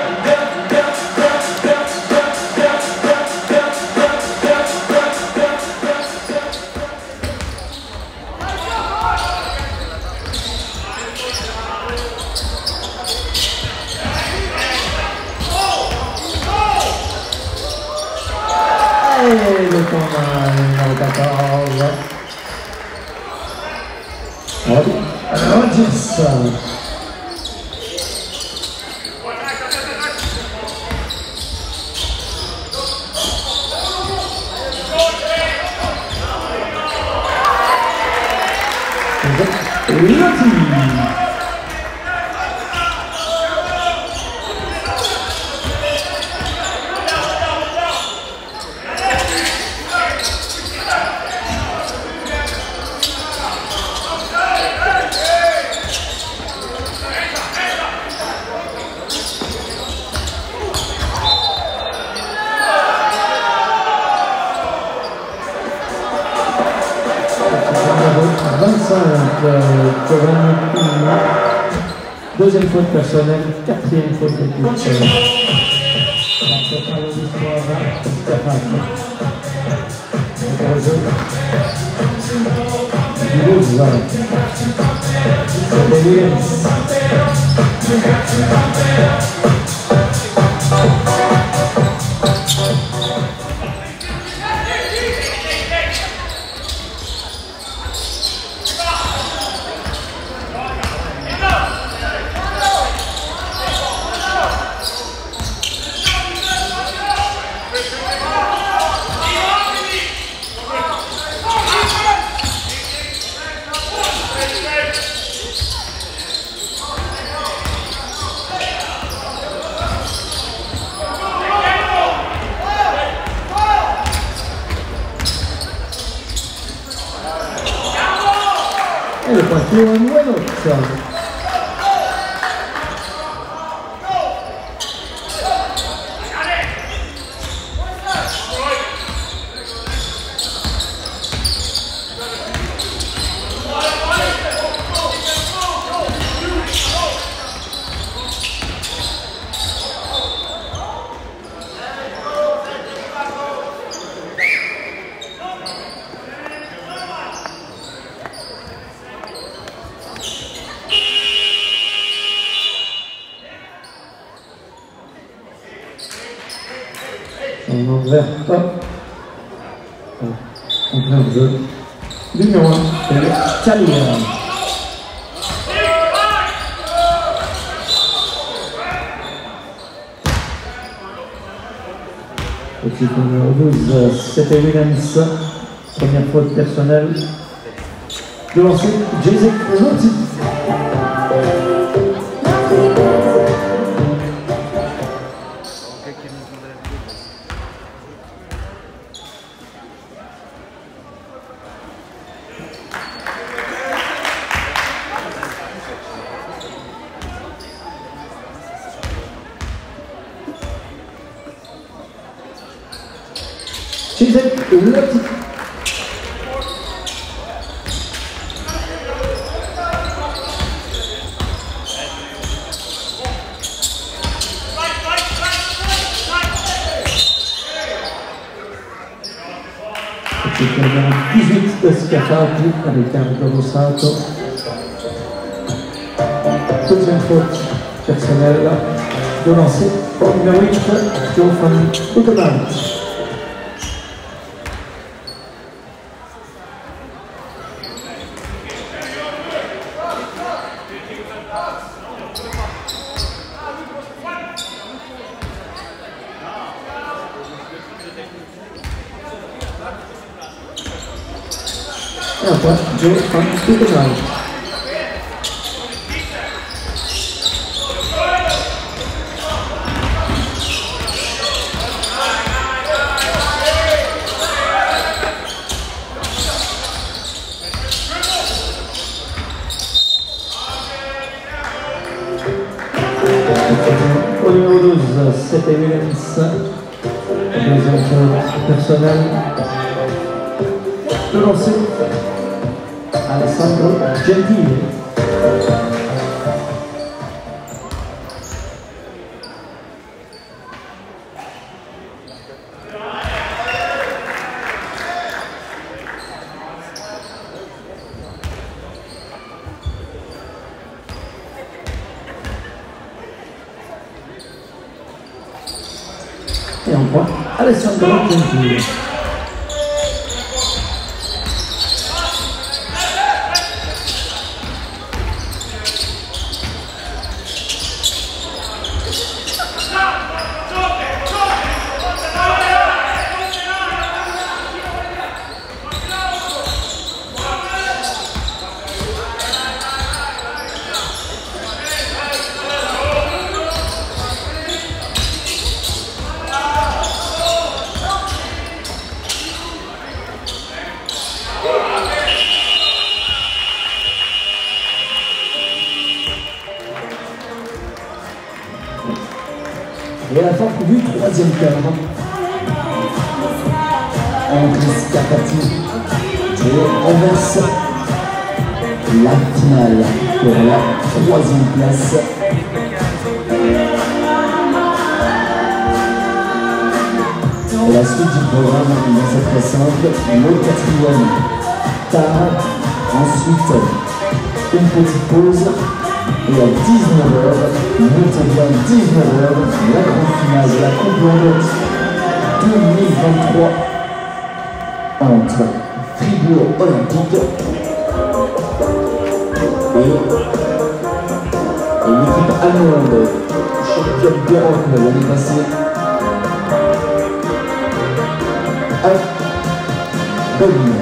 Et le combat numéro 14. Rodgers. Lotti. Giovanni Pugno, deuxième faute personnelle, quatrième faute d'équipe. E le partire in Wenozza. On n'enverre pas en plein jeu. Numéro 1, c'est le Talia. Équipe numéro 12, c'était Williams. Première faute personnelle. De lancer, Jay-Z Lotti. Jay-Z Lotti. Équipe numéro 18 de Scafati avec Riccardo Rossato. Deuxième faute personnelle de lancer pour numéro 8, Giovanni Pugno. Et un point, Joe Van Guggenheim. Au numéro 12, c'était Williams. Deuxième faute personnelle. Le lancer, Alessandro Gentile. Et en point, Alessandro Gentile.
Et à la fin du troisième quart, Andris Karpati renverse la finale pour la troisième place. Et la suite du programme, c'est très simple. Le quatrième quart, ensuite une petite pause. Et à 19h, notez bien 19h, la grande finale de la Coupe Blonde 2023 entre Fribourg Olympique et l'équipe allemande, championne d'Europe l'année passée, à Berlin.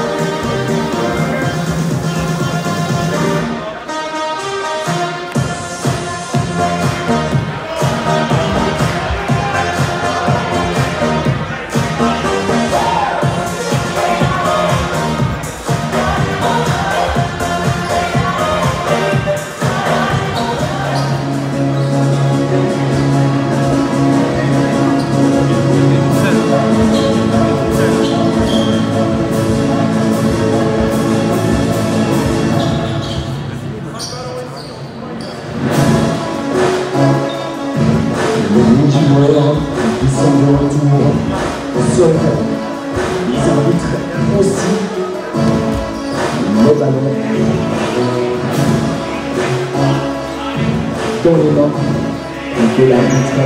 Ils sont de retour sur le terrain. Les arbitres aussi le ballon dans les mains de l'arbitre.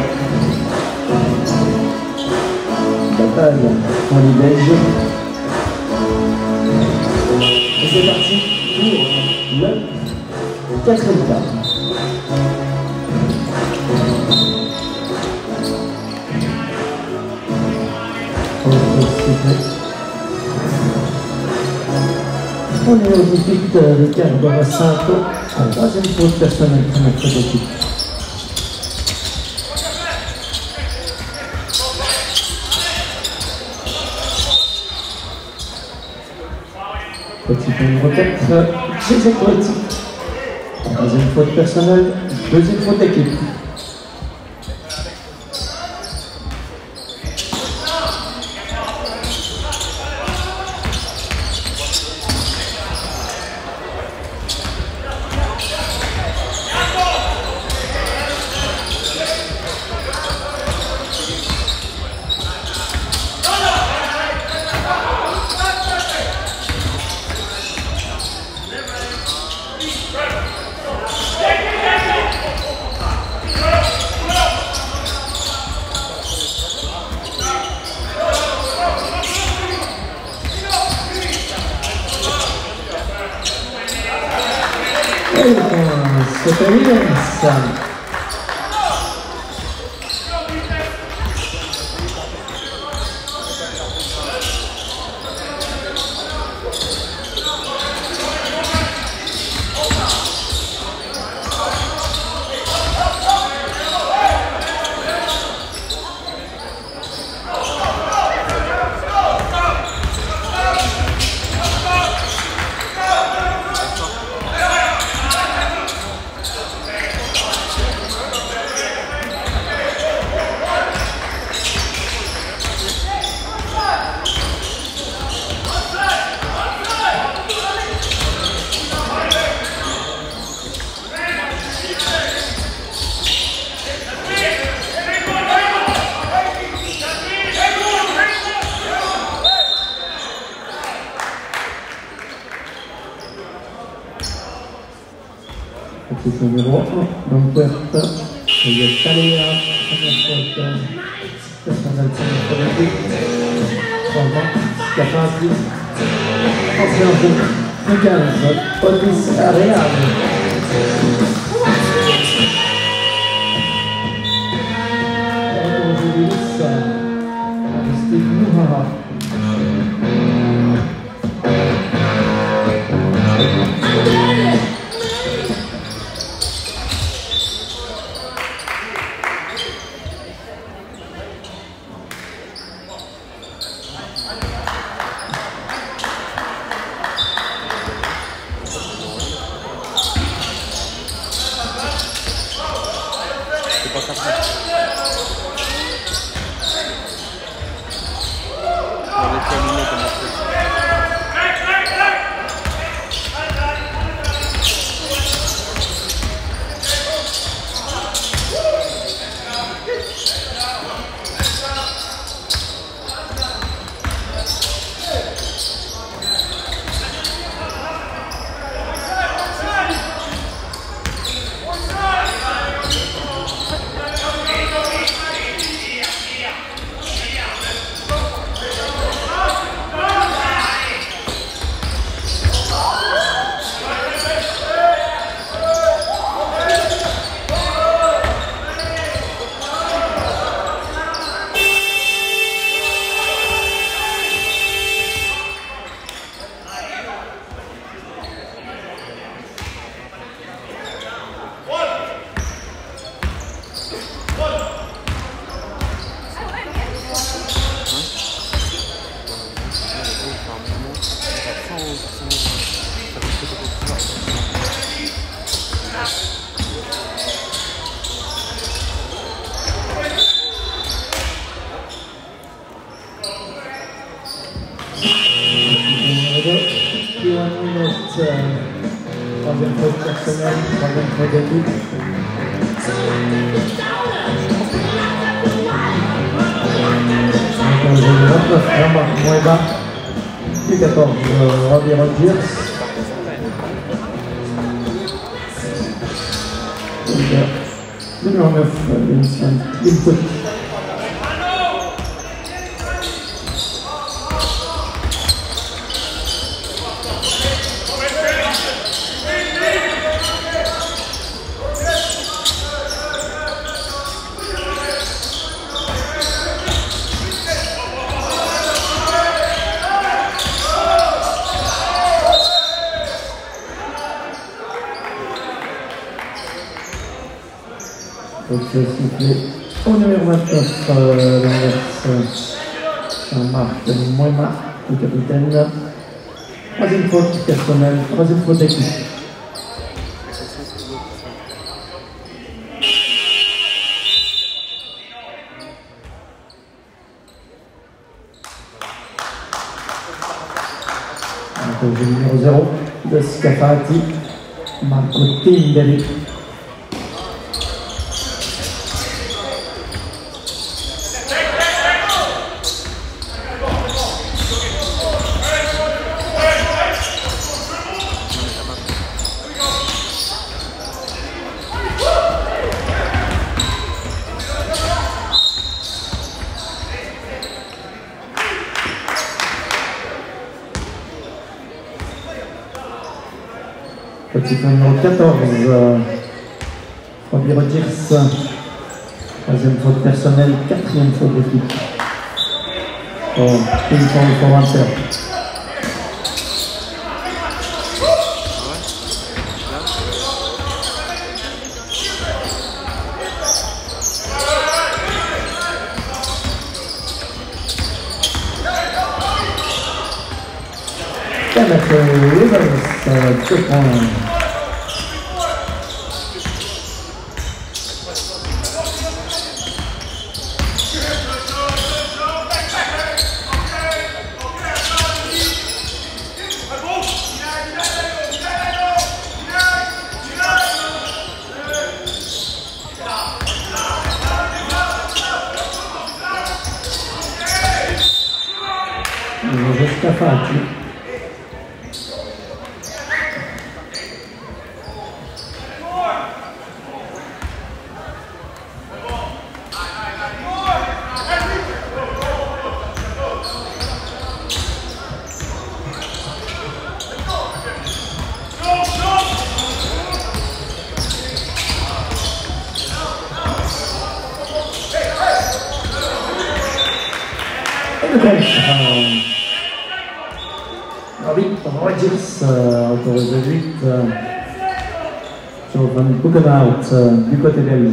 La balle pour les Belges. Et c'est parti pour le quatrième quart.
On est au 18 de Carlo Santo, en troisième faute personnelle pour notre équipe. Petit numéro 4, Jésus Coetti. Troisième faute personnelle, deuxième faute d'équipe. C'était Williams. Petit numéro 1, donc Puerta, il y a Talia, première faute, personnel cinématographique, 3 ans, Scafati, ancien jeu, 15, Otis Areal. Steve Muhaha.
C'est pas ça. On est terminé de ma fête.
Troisième faute personnelle, troisième faute d'équipe. Donc, le 29, Jean-Marc Moeba. Du 14, Robbie Rogers. Numéro 9, Vincent Input. Donc c'est sifflé au numéro 29, l'inverse Jean-Marc Moema, le capitaine. Troisième faute personnelle, troisième faute d'équipe. Donc le numéro 0 de Scafati, Marco Tinderi. Petit numéro 14, Robbie Rogers, troisième faute personnelle, quatrième faute d'équipe. Oh, ping-pong pour Hunter. Kenneth Rivers, 2 points. Scafati. contre. Arbitre Rodgers autorise 8 sur Van Boekenhout du côté belge.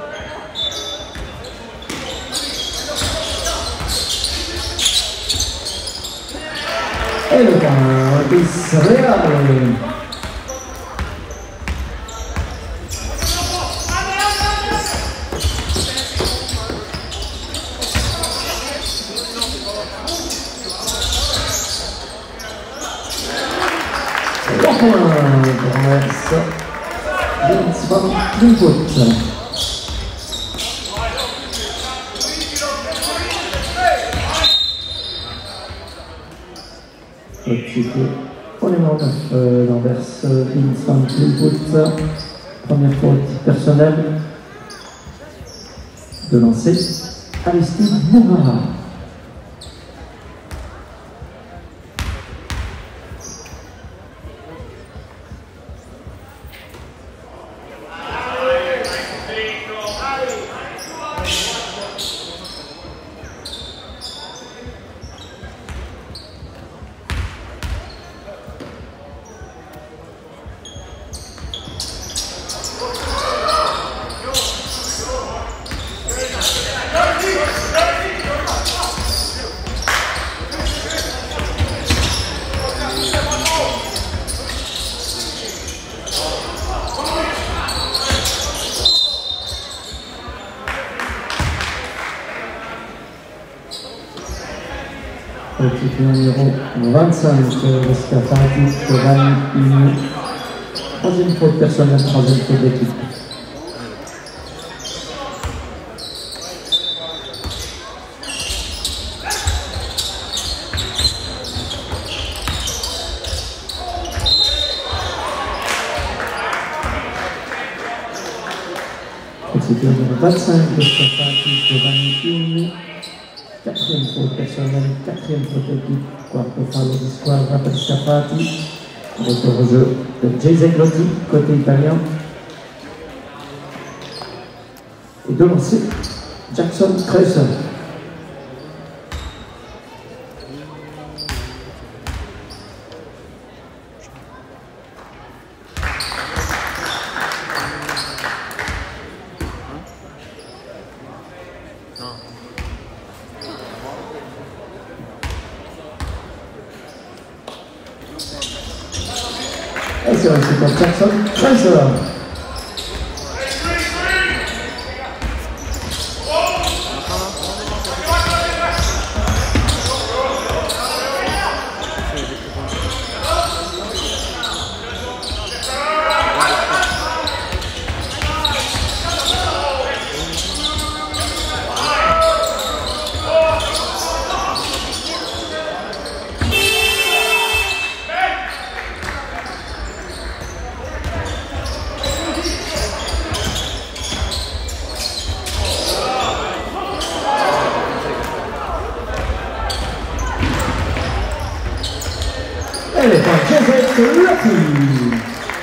Et le point d'Israël. Vince van Fleetwood. Pour les numéro 9 d'Anvers, Vince van Fleetwood. Première faute personnelle de lancer Aristide Mourara. Petit numéro 25 de Scafati, Giovanni Pini. Troisième faute personnelle, troisième faute d'équipe. Petit numéro 25 de Scafati, Giovanni Pini. Quatrième faute personnelle, quatrième faute d'équipe, quarto fallo di squadra per Scafati. Retour au jeu de Jay Zeglotti, côté italien. Et de lancer Jackson Kreuser. Et c'est resté pour Jackson Kreuser. Et le point Joseph Lucky.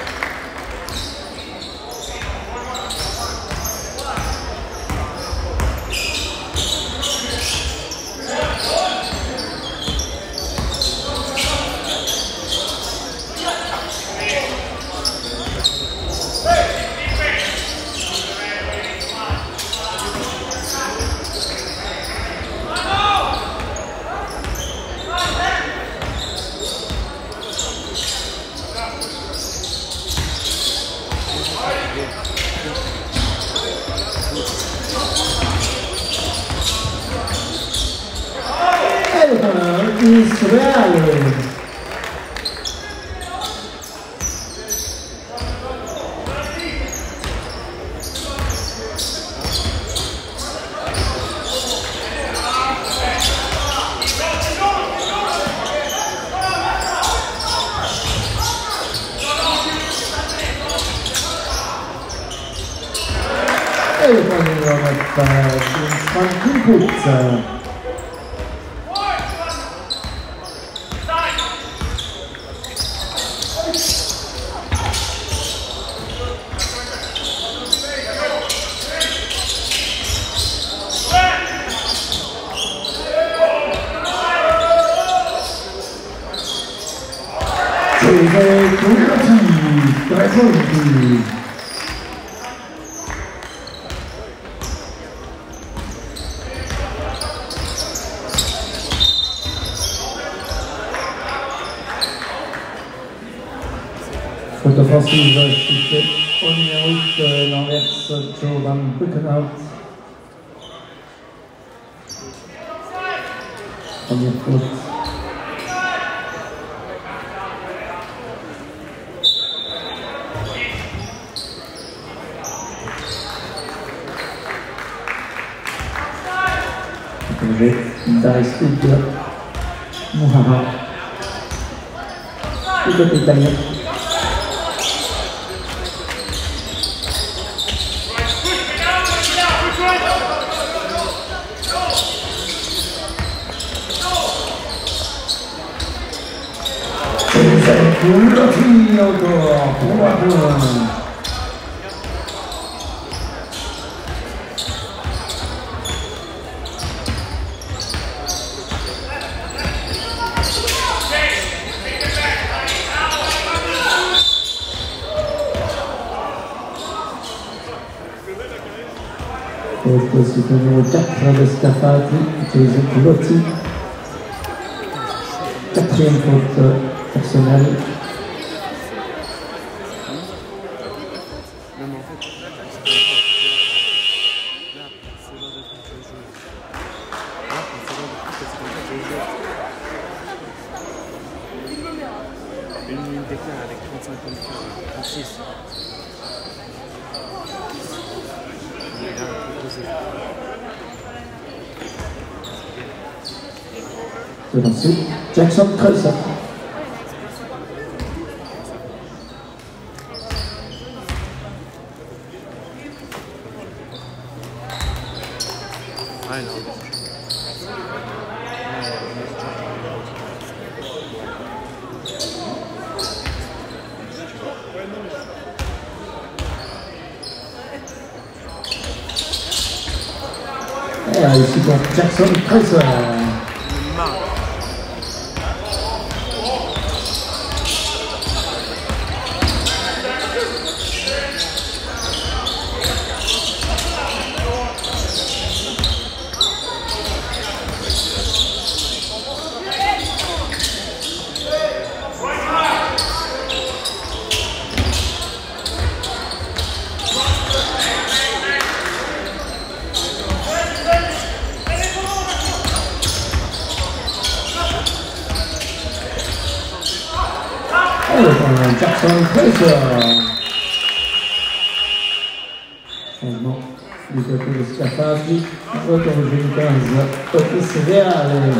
Israel. Et le point numéro 9, José Coulati, très gentil. Faute offensive sifflée au numéro 8, l'Anvers Joe Van Buckenhout. Première faute. D'Aristide Mouhara du côté italien. Et c'est Coulati encore pour la pointe. Et aussi le numéro 4 de Scafati, José Coulati. Quatrième faute personnelle.
Une minute d'écart avec 35 points, 36.
C'est lancé Jackson Cressa.
I know.
Et ici donc Jackson Cressa. Jackson Cressa. Changement du côté de Scafati. Retour au jeu 15. Otis Reale.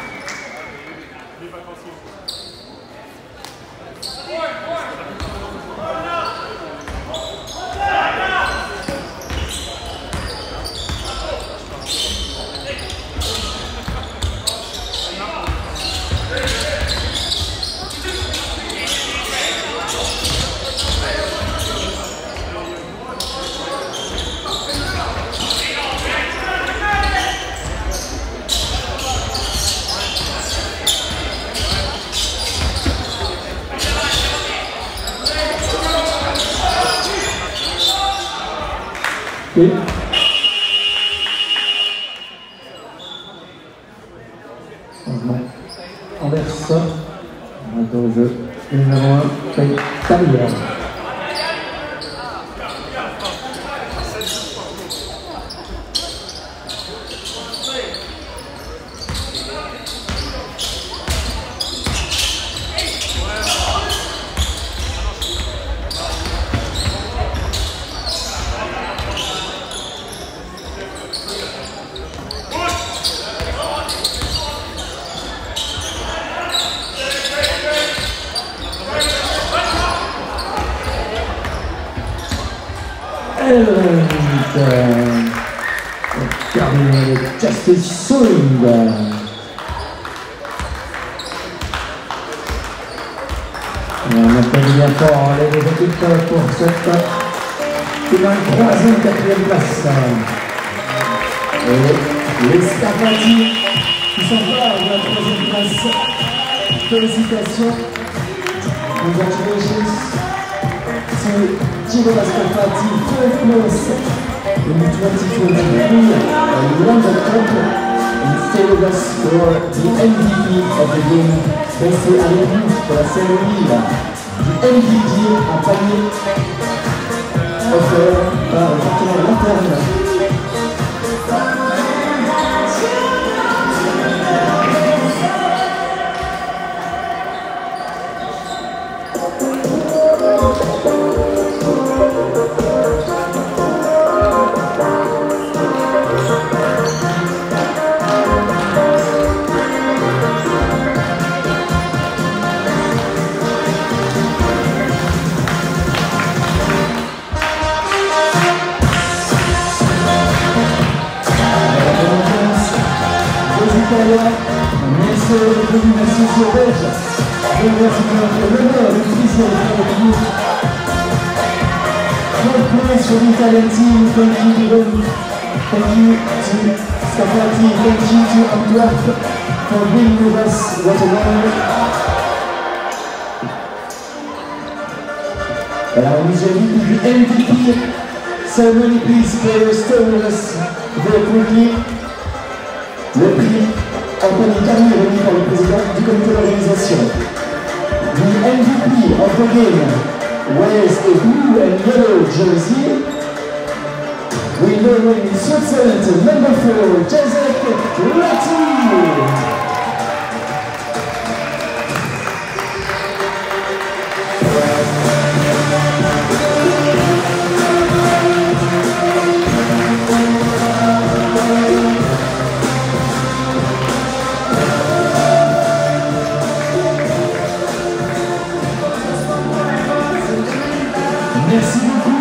Oui. Changement. Anvers. Retour au jeu. Numéro 1, Kate Tailleur. Terminé avec Justice Swing. On appelle bien fort les équipes pour cette finale 3e, 4e place. Et les Scafati qui sont là à la 3e place. Félicitations.
Congratulations to Giovanna Scarpati, third place in the 2023 London Cup, and stay with us for the MVP of the game. Pensez à l'élu pour la cérémonie du MVP en panier offert par le partenaire Lanterne. Merci de l'élimination sur belge. Je vous remercie de l'honneur de plaisir de faire avec nous. Third place for the Italian team. Thank you to them. Thank you to Scarpati. Thank you to Antwerp for being with us. What a honor. Alors, nous avons du MVP. Ceremony, please, players, stay with us very quickly. Le prix Anthony Carmi remis par le président du comité d'organisation. The MVP of the game wears a blue and yellow jersey. We know in Switzerland, number 4, Jacek Ratti.